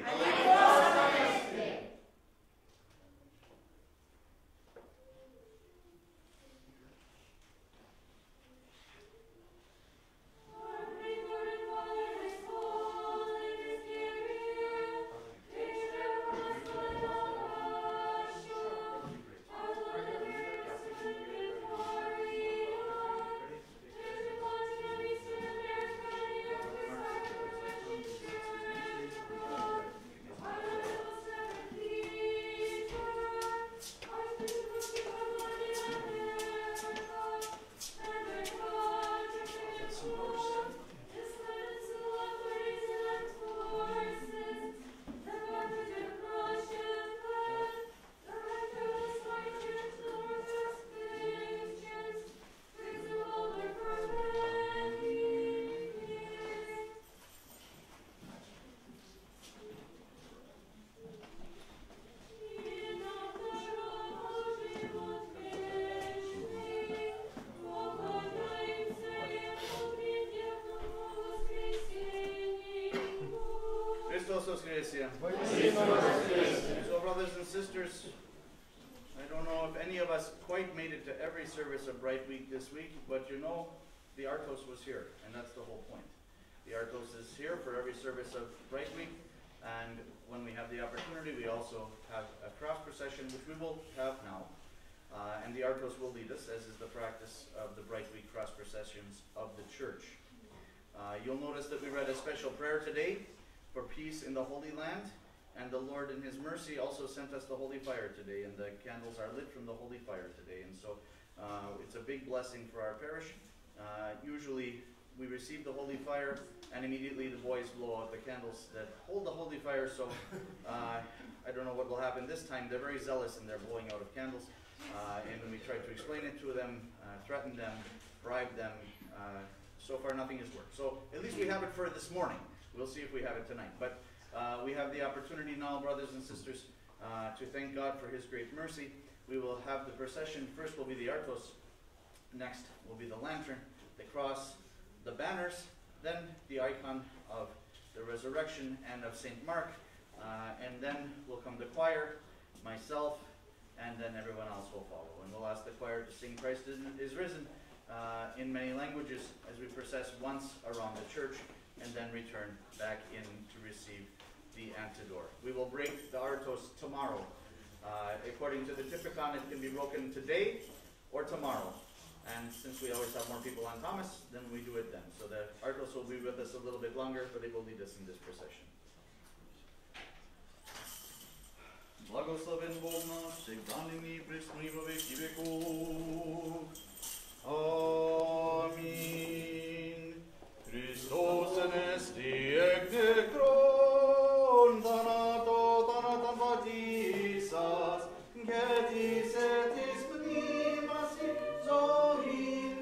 So, brothers and sisters, I don't know if any of us quite made it to every service of Bright Week this week, but you know, the Artos was here, and that's the whole point. The Artos is here for every service of Bright Week, and when we have the opportunity, we also have a cross procession, which we will have now. And the Artos will lead us, as is the practice of the Bright Week cross processions of the church. You'll notice that we read a special prayer today for peace in the Holy Land, and the Lord in His mercy also sent us the Holy Fire today, and the candles are lit from the Holy Fire today, and so it's a big blessing for our parish. Usually we receive the Holy Fire, and immediately the boys blow out the candles that hold the Holy Fire, so I don't know what will happen this time. They're very zealous in their blowing out of candles, and when we try to explain it to them, threaten them, bribe them, so far nothing has worked. So at least we have it for this morning. We'll see if we have it tonight. But we have the opportunity now, brothers and sisters, to thank God for His great mercy. We will have the procession. First will be the Artos. Next will be the lantern, the cross, the banners, then the icon of the resurrection, and of St. Mark. And then will come the choir, myself, and then everyone else will follow. And we'll ask the choir to sing Christ is risen in many languages as we process once around the church and then return back in to receive the Antidor. We will break the Artos tomorrow. According to the Typicon, it can be broken today or tomorrow. And since we always have more people on Thomas, then we do it then. So the Artos will be with us a little bit longer, but it will lead us in this procession. Благословен Бог наш, всегда ныне и присно и во веки веков. Аминь. Христос энести эгде крон, танатан ватисас, гетис этис пнимаси, зогин,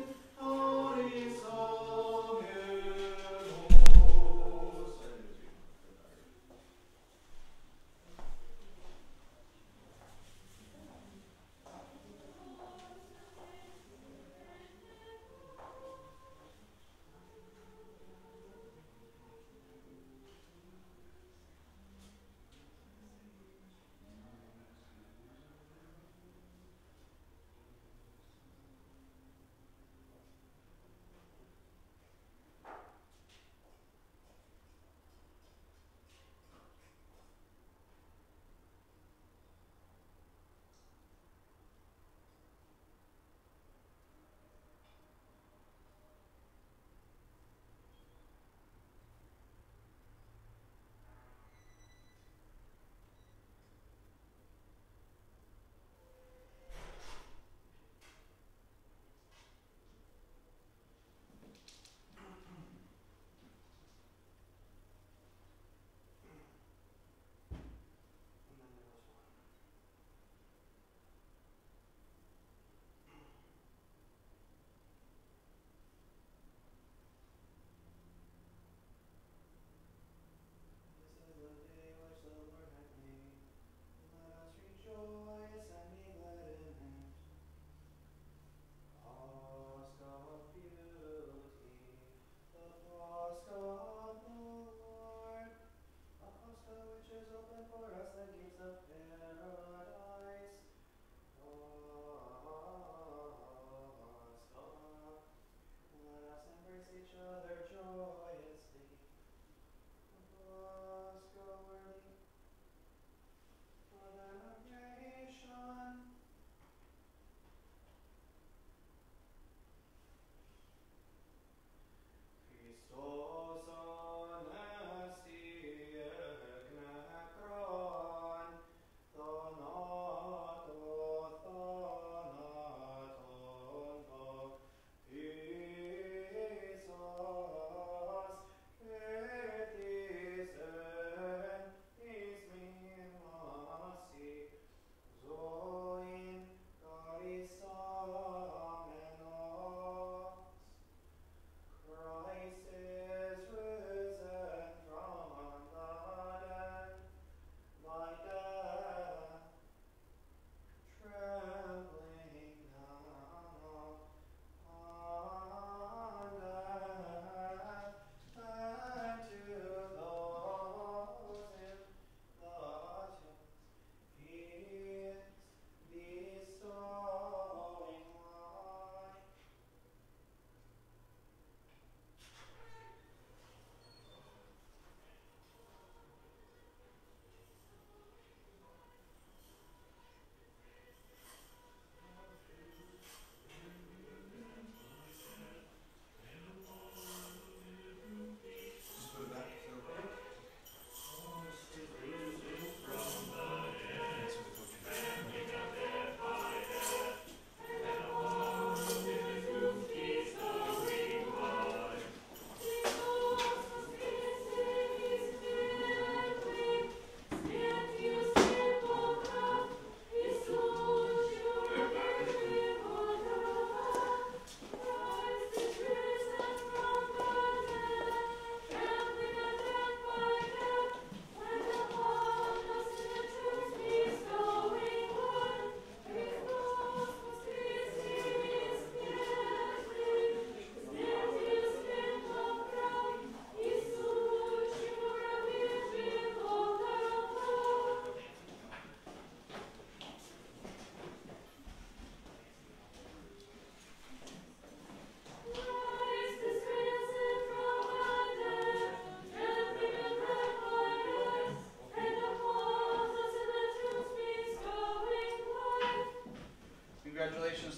арисамерос.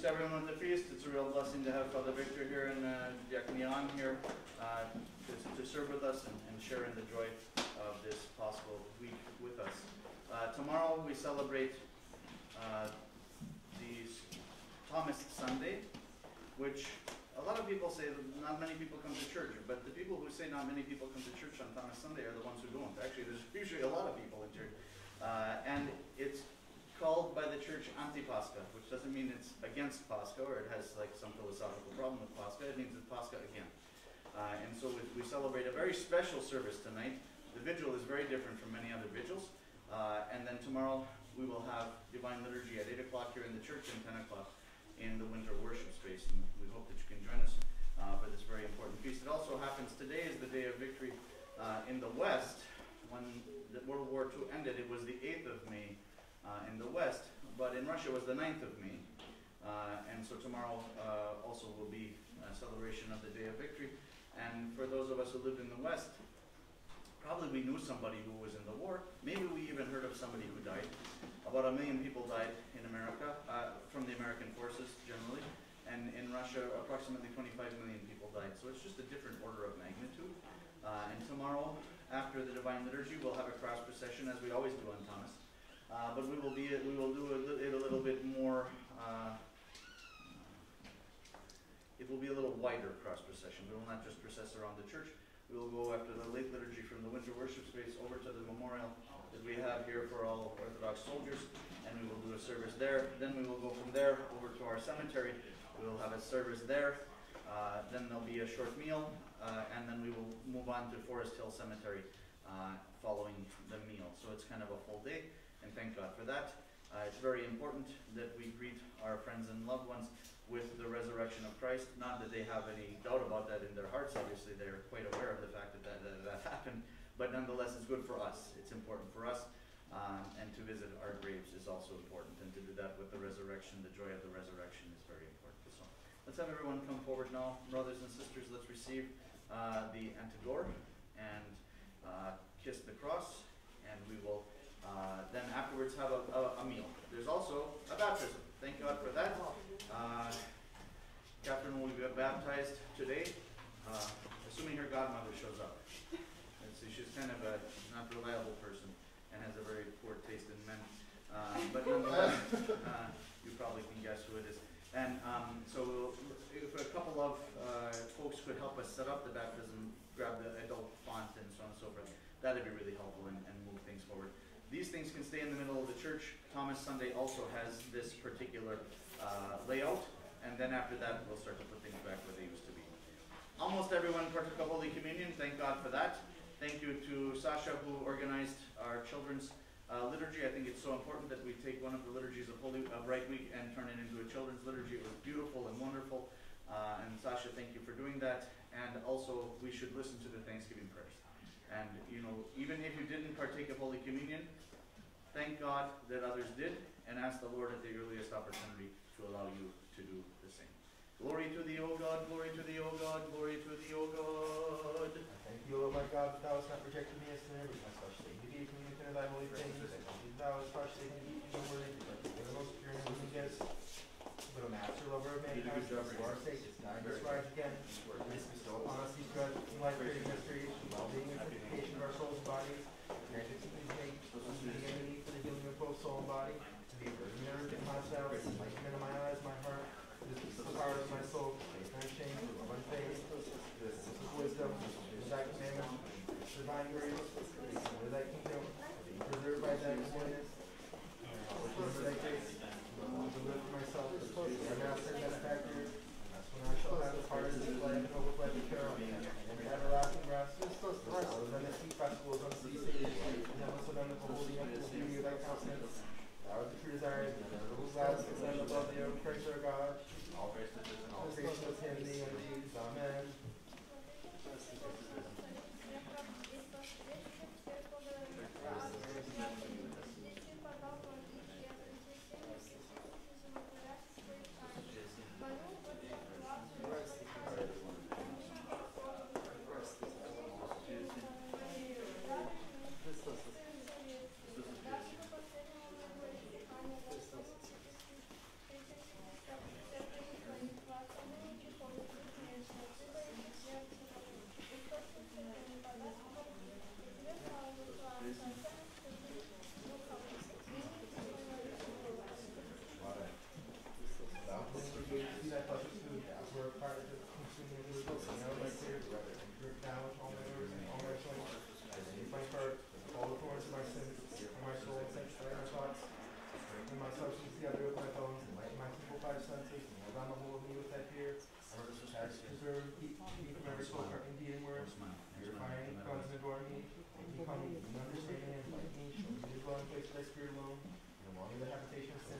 to everyone at the feast. It's a real blessing to have Father Victor here and Diakon Jan here to serve with us and share in the joy of this possible week with us. Tomorrow we celebrate the Thomas Sunday, which a lot of people say that not many people come to church, but the people who say not many people come to church on Thomas Sunday are the ones who don't. Actually, there's usually a lot of people in church. And it's called by the church anti-Pascha, which doesn't mean it's against Pascha or it has like some philosophical problem with Pascha. It means it's Pascha again. And so we celebrate a very special service tonight. The vigil is very different from many other vigils. And then tomorrow we will have Divine Liturgy at 8 o'clock here in the church and 10 o'clock in the winter worship space. And we hope that you can join us for this very important feast. It also happens today is the day of victory in the West. When the World War II ended, it was the 8th of May in the West, but in Russia it was the 9th of May. And so tomorrow also will be a celebration of the Day of Victory. And for those of us who lived in the West, probably we knew somebody who was in the war. Maybe we even heard of somebody who died. About 1 million people died in America, from the American forces generally. And in Russia, approximately 25 million people died. So it's just a different order of magnitude. And tomorrow, after the Divine Liturgy, we'll have a cross procession, as we always do on Thomas. But we will do it a little bit more. It will be a little wider cross procession. We will not just process around the church. We will go after the late liturgy from the winter worship space over to the memorial that we have here for all Orthodox soldiers, and we will do a service there. Then we will go from there over to our cemetery. We will have a service there. Then there'll be a short meal, and then we will move on to Forest Hill Cemetery following the meal. So it's kind of a full day, and thank God for that. It's very important that we greet our friends and loved ones with the resurrection of Christ. Not that they have any doubt about that in their hearts. Obviously, they're quite aware of the fact that that happened. But nonetheless, it's good for us. It's important for us. And to visit our graves is also important. And to do that with the resurrection, the joy of the resurrection is very important. So let's have everyone come forward now. Brothers and sisters, let's receive the Antidor and kiss the cross. And we will then afterwards have a meal. There's also a baptism. Thank God for that. Catherine will be baptized today, assuming her godmother shows up. And so she's kind of a not reliable person and has a very poor taste in men. But nonetheless, you probably can guess who it is. And so if a couple of folks could help us set up the baptism, grab the adult font and so on and so forth, that'd be really helpful and move things forward. These things can stay in the middle of the church. Thomas Sunday also has this particular layout, and then after that we'll start to put things back where they used to be. Almost everyone partook of Holy Communion. Thank God for that. Thank you to Sasha who organized our children's liturgy. I think it's so important that we take one of the liturgies of Bright Week and turn it into a children's liturgy. It was beautiful and wonderful. And Sasha, thank you for doing that. And also, we should listen to the Thanksgiving prayers. And, you know, even if you didn't partake of Holy Communion, thank God that others did, and ask the Lord at the earliest opportunity to allow you to do the same. Glory to thee, O God, glory to thee, O God, glory to thee, O God.
I thank you, O my God, that thou hast not rejected me as sinner, but hast forsaken to give me within thy holy things, and thou hast forsaken me to the word, but the most pure and living gifts. But a master lover of mankind, for our sake, is dying to rise again. This bestow upon us these good and life-giving mysteries, well-being and sanctification of our souls and bodies, granted to these make, the enemy for the healing of both soul and body, to be a burden and everything myself, enlightenment of my eyes, my heart, this is the power of my soul, faith and shame, love and faith, this is wisdom, is thy commandment, divine grace, with thy kingdom, being preserved by thy holiness, for thy grace, to live for myself, my master and benefactor, and that's when I shall have the pardon of life and overflow the care of me, and everlasting rest, other than the sweet festivals unceasing, and then also done with the holy and full beauty of thy countenance. Thou art the true desire, and the little glass is then above thee, O Christ our God. All grace is him, thee, and these. Amen. remorse of our sins, clear from our soul, sanctify our thoughts, strengthen my substance together with my bones, enlighten my simple five senses, and hold on the whole of me with that fear. Protect, preserve, keep me from every soul, heart, and deed and word. Purify, cleanse, and adore me. Make me come in understanding and enlighten me. Show me the dwelling place of thy spirit alone, and along with the habitation of sin.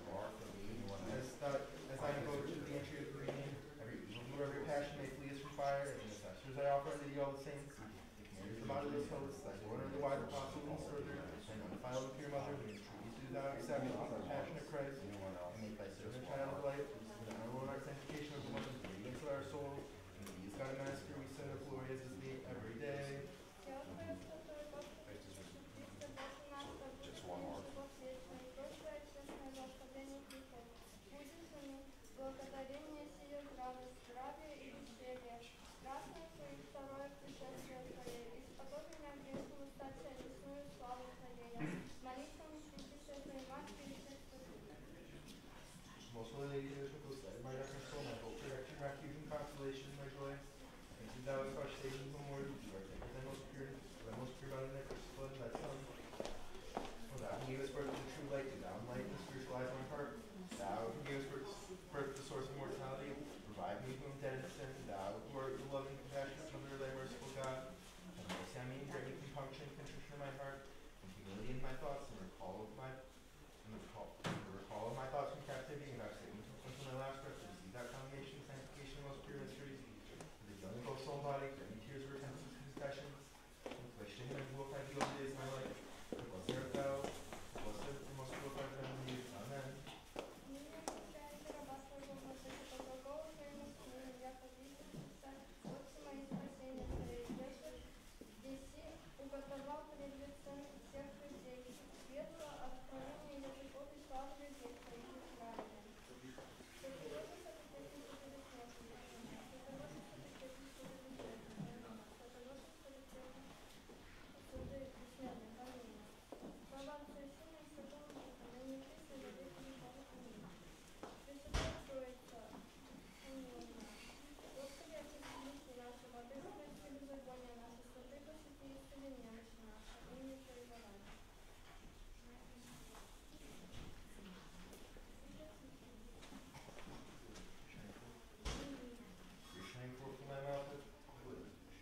As I go to the entry of green, every evil, every passion may flee us from fire, and the festers I offer unto thee all the saints. The commanders of out of those hills, thy born of the wise apostle and further, and undefiled of pure mother, whose trees do thou accept, the passionate Christ, and make thy servant child of light, with the honorable and our sanctification of the one who radiance of our souls, and these God and Master, we send up glorious as thee every day.
Just one more.
Благодарение сие здравие и веселье. Красное Твоих второе пришествие Твое, и сподоби меня грешному стать лесную славу Твоей. Молитвами Пресвятой Твоей Матери и Сестры.
Most holy Lady, in the most my reference soul, my hope, direction, refuge, and consolation, my joy. And to thou, our saving memorial, you are taken thy most pure body, thy precious blood, and thy Son. O thou who gavest birth to the true light, do thou enlighten and spiritualize my heart. Thou who gavest birth to the source of mortality, revive me whom dead in sin. Thou who art the loving, compassionate Mother, thy merciful God. Have mercy on me, and grant me compunction, contrition in my heart, and humility in my thoughts, and the recall of my thoughts from captivity, and vouchsafe me until my last breath to receive that condemnation, sanctification, most pure mysteries. For the young and both soul and body, grant me tears of repentance and confession, with which to him and glorify thee all the days of my life. For blessed art thou, blessed and most glorified forever in thee. Amen.
Уготовал пред лицем всех людей, светло откровение языков и славу людей Твоих Израиля. Слава Отцу и Сыну и Святому Духу, ныне и присно и во веки веков. Аминь. Пресвятая Троица, помилуй нас. Господи, Отец Великий наш, Владыка прости беззакония наши, святые посети и исцели немощи наши, имя Твоего ради.
You're shining forth from my mouth with good.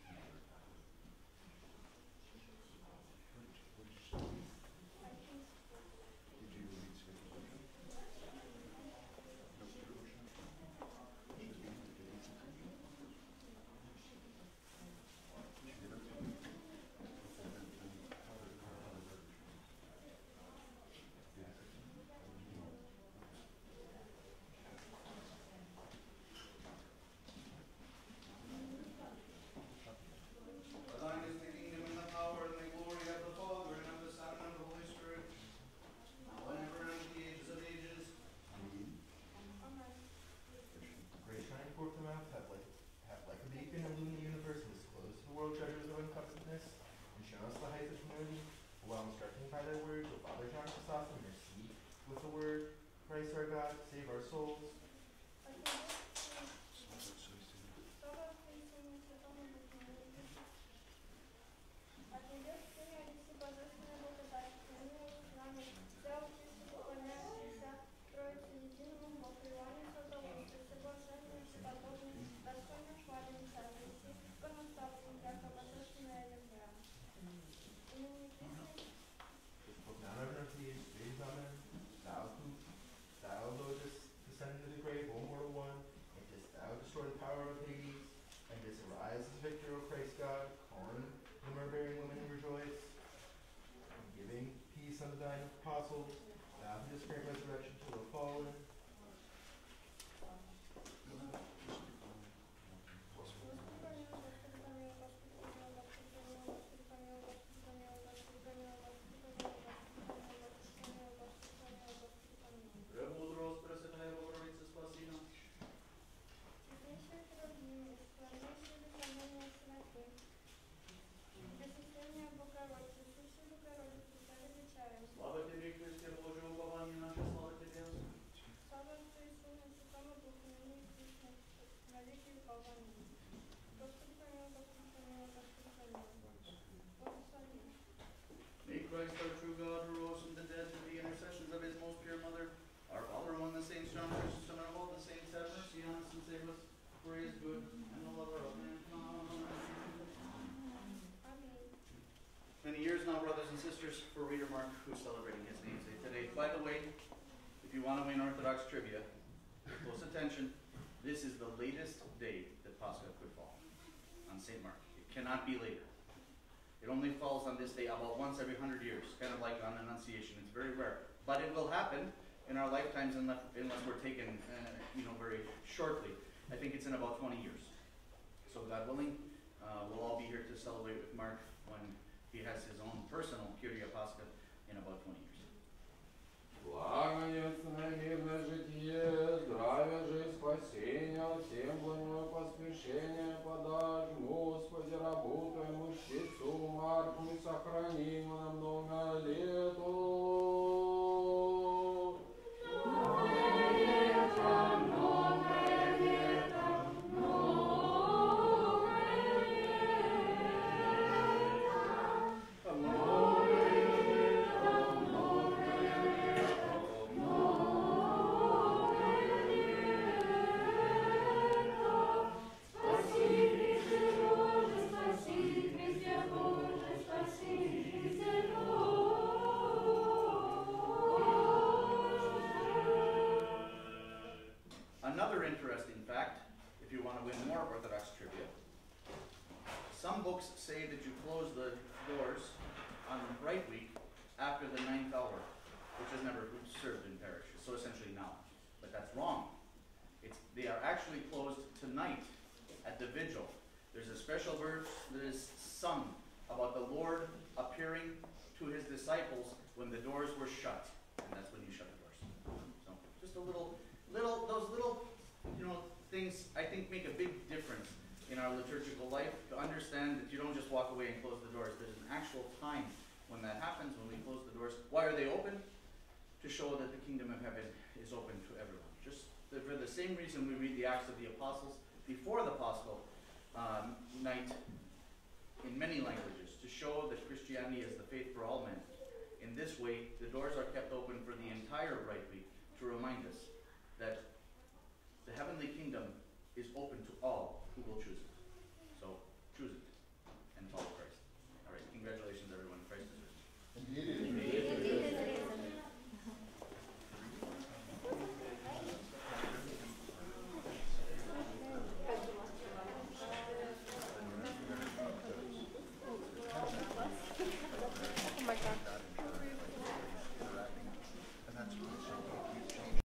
For thine is the kingdom and the power and the glory of the Father and of the Son and of the Holy Spirit, now and ever and unto the ages of ages.
Amen.
Grace shining forth from my mouth, hath like a beacon illumined the universe, and disclosed to the world treasures of uncovetousness, and shown us the heights of humility. While instructing by thy word, O Father John Chrysostom, receive with the word, Christ our God, save our souls. Look down on our feet, raise amen. Thou, Lord, descend into the grave, O mortal one, and didst thou destroy the power of Hades, and didst arise as victor, O Christ God, calling the myrrh-bearing women and rejoice.
now, brothers and sisters, for Reader Mark, who's celebrating his namesday today. By the way, if you want to win Orthodox trivia, pay close attention. This is the latest day that Pascha could fall, on St. Mark. It cannot be later. It only falls on this day about once every 100 years, kind of like on Annunciation. It's very rare. But it will happen in our lifetimes unless we're taken very shortly. I think it's in about 20 years. So God willing, we'll all be here to celebrate with Mark when he has his own personal Kyria Pascha in about 20 years.
Благодетельное мирное житие, здравие же и спасение, всем благое поспешение подай, Господи, работаем мышцу Марку и сохраним на много лету.
Another interesting fact, if you want to win more Orthodox trivia, some books say that you close the doors on Bright Week after the 9th hour, which has never served in parishes, so essentially now. But that's wrong. They are actually closed tonight at the vigil. There's a special verse that is sung about the Lord appearing to his disciples when the doors were shut, and that's when you shut the doors. So just those little things I think make a big difference in our liturgical life, to understand that you don't just walk away and close the doors. There's an actual time when that happens, when we close the doors. Why are they open? To show that the kingdom of heaven is open to everyone. Just for the same reason we read the Acts of the Apostles before the Paschal night in many languages, to show that Christianity is the faith for all men. In this way, the doors are kept open for the entire Bright Week to remind us that the heavenly kingdom is open to all who will choose it. So, choose it.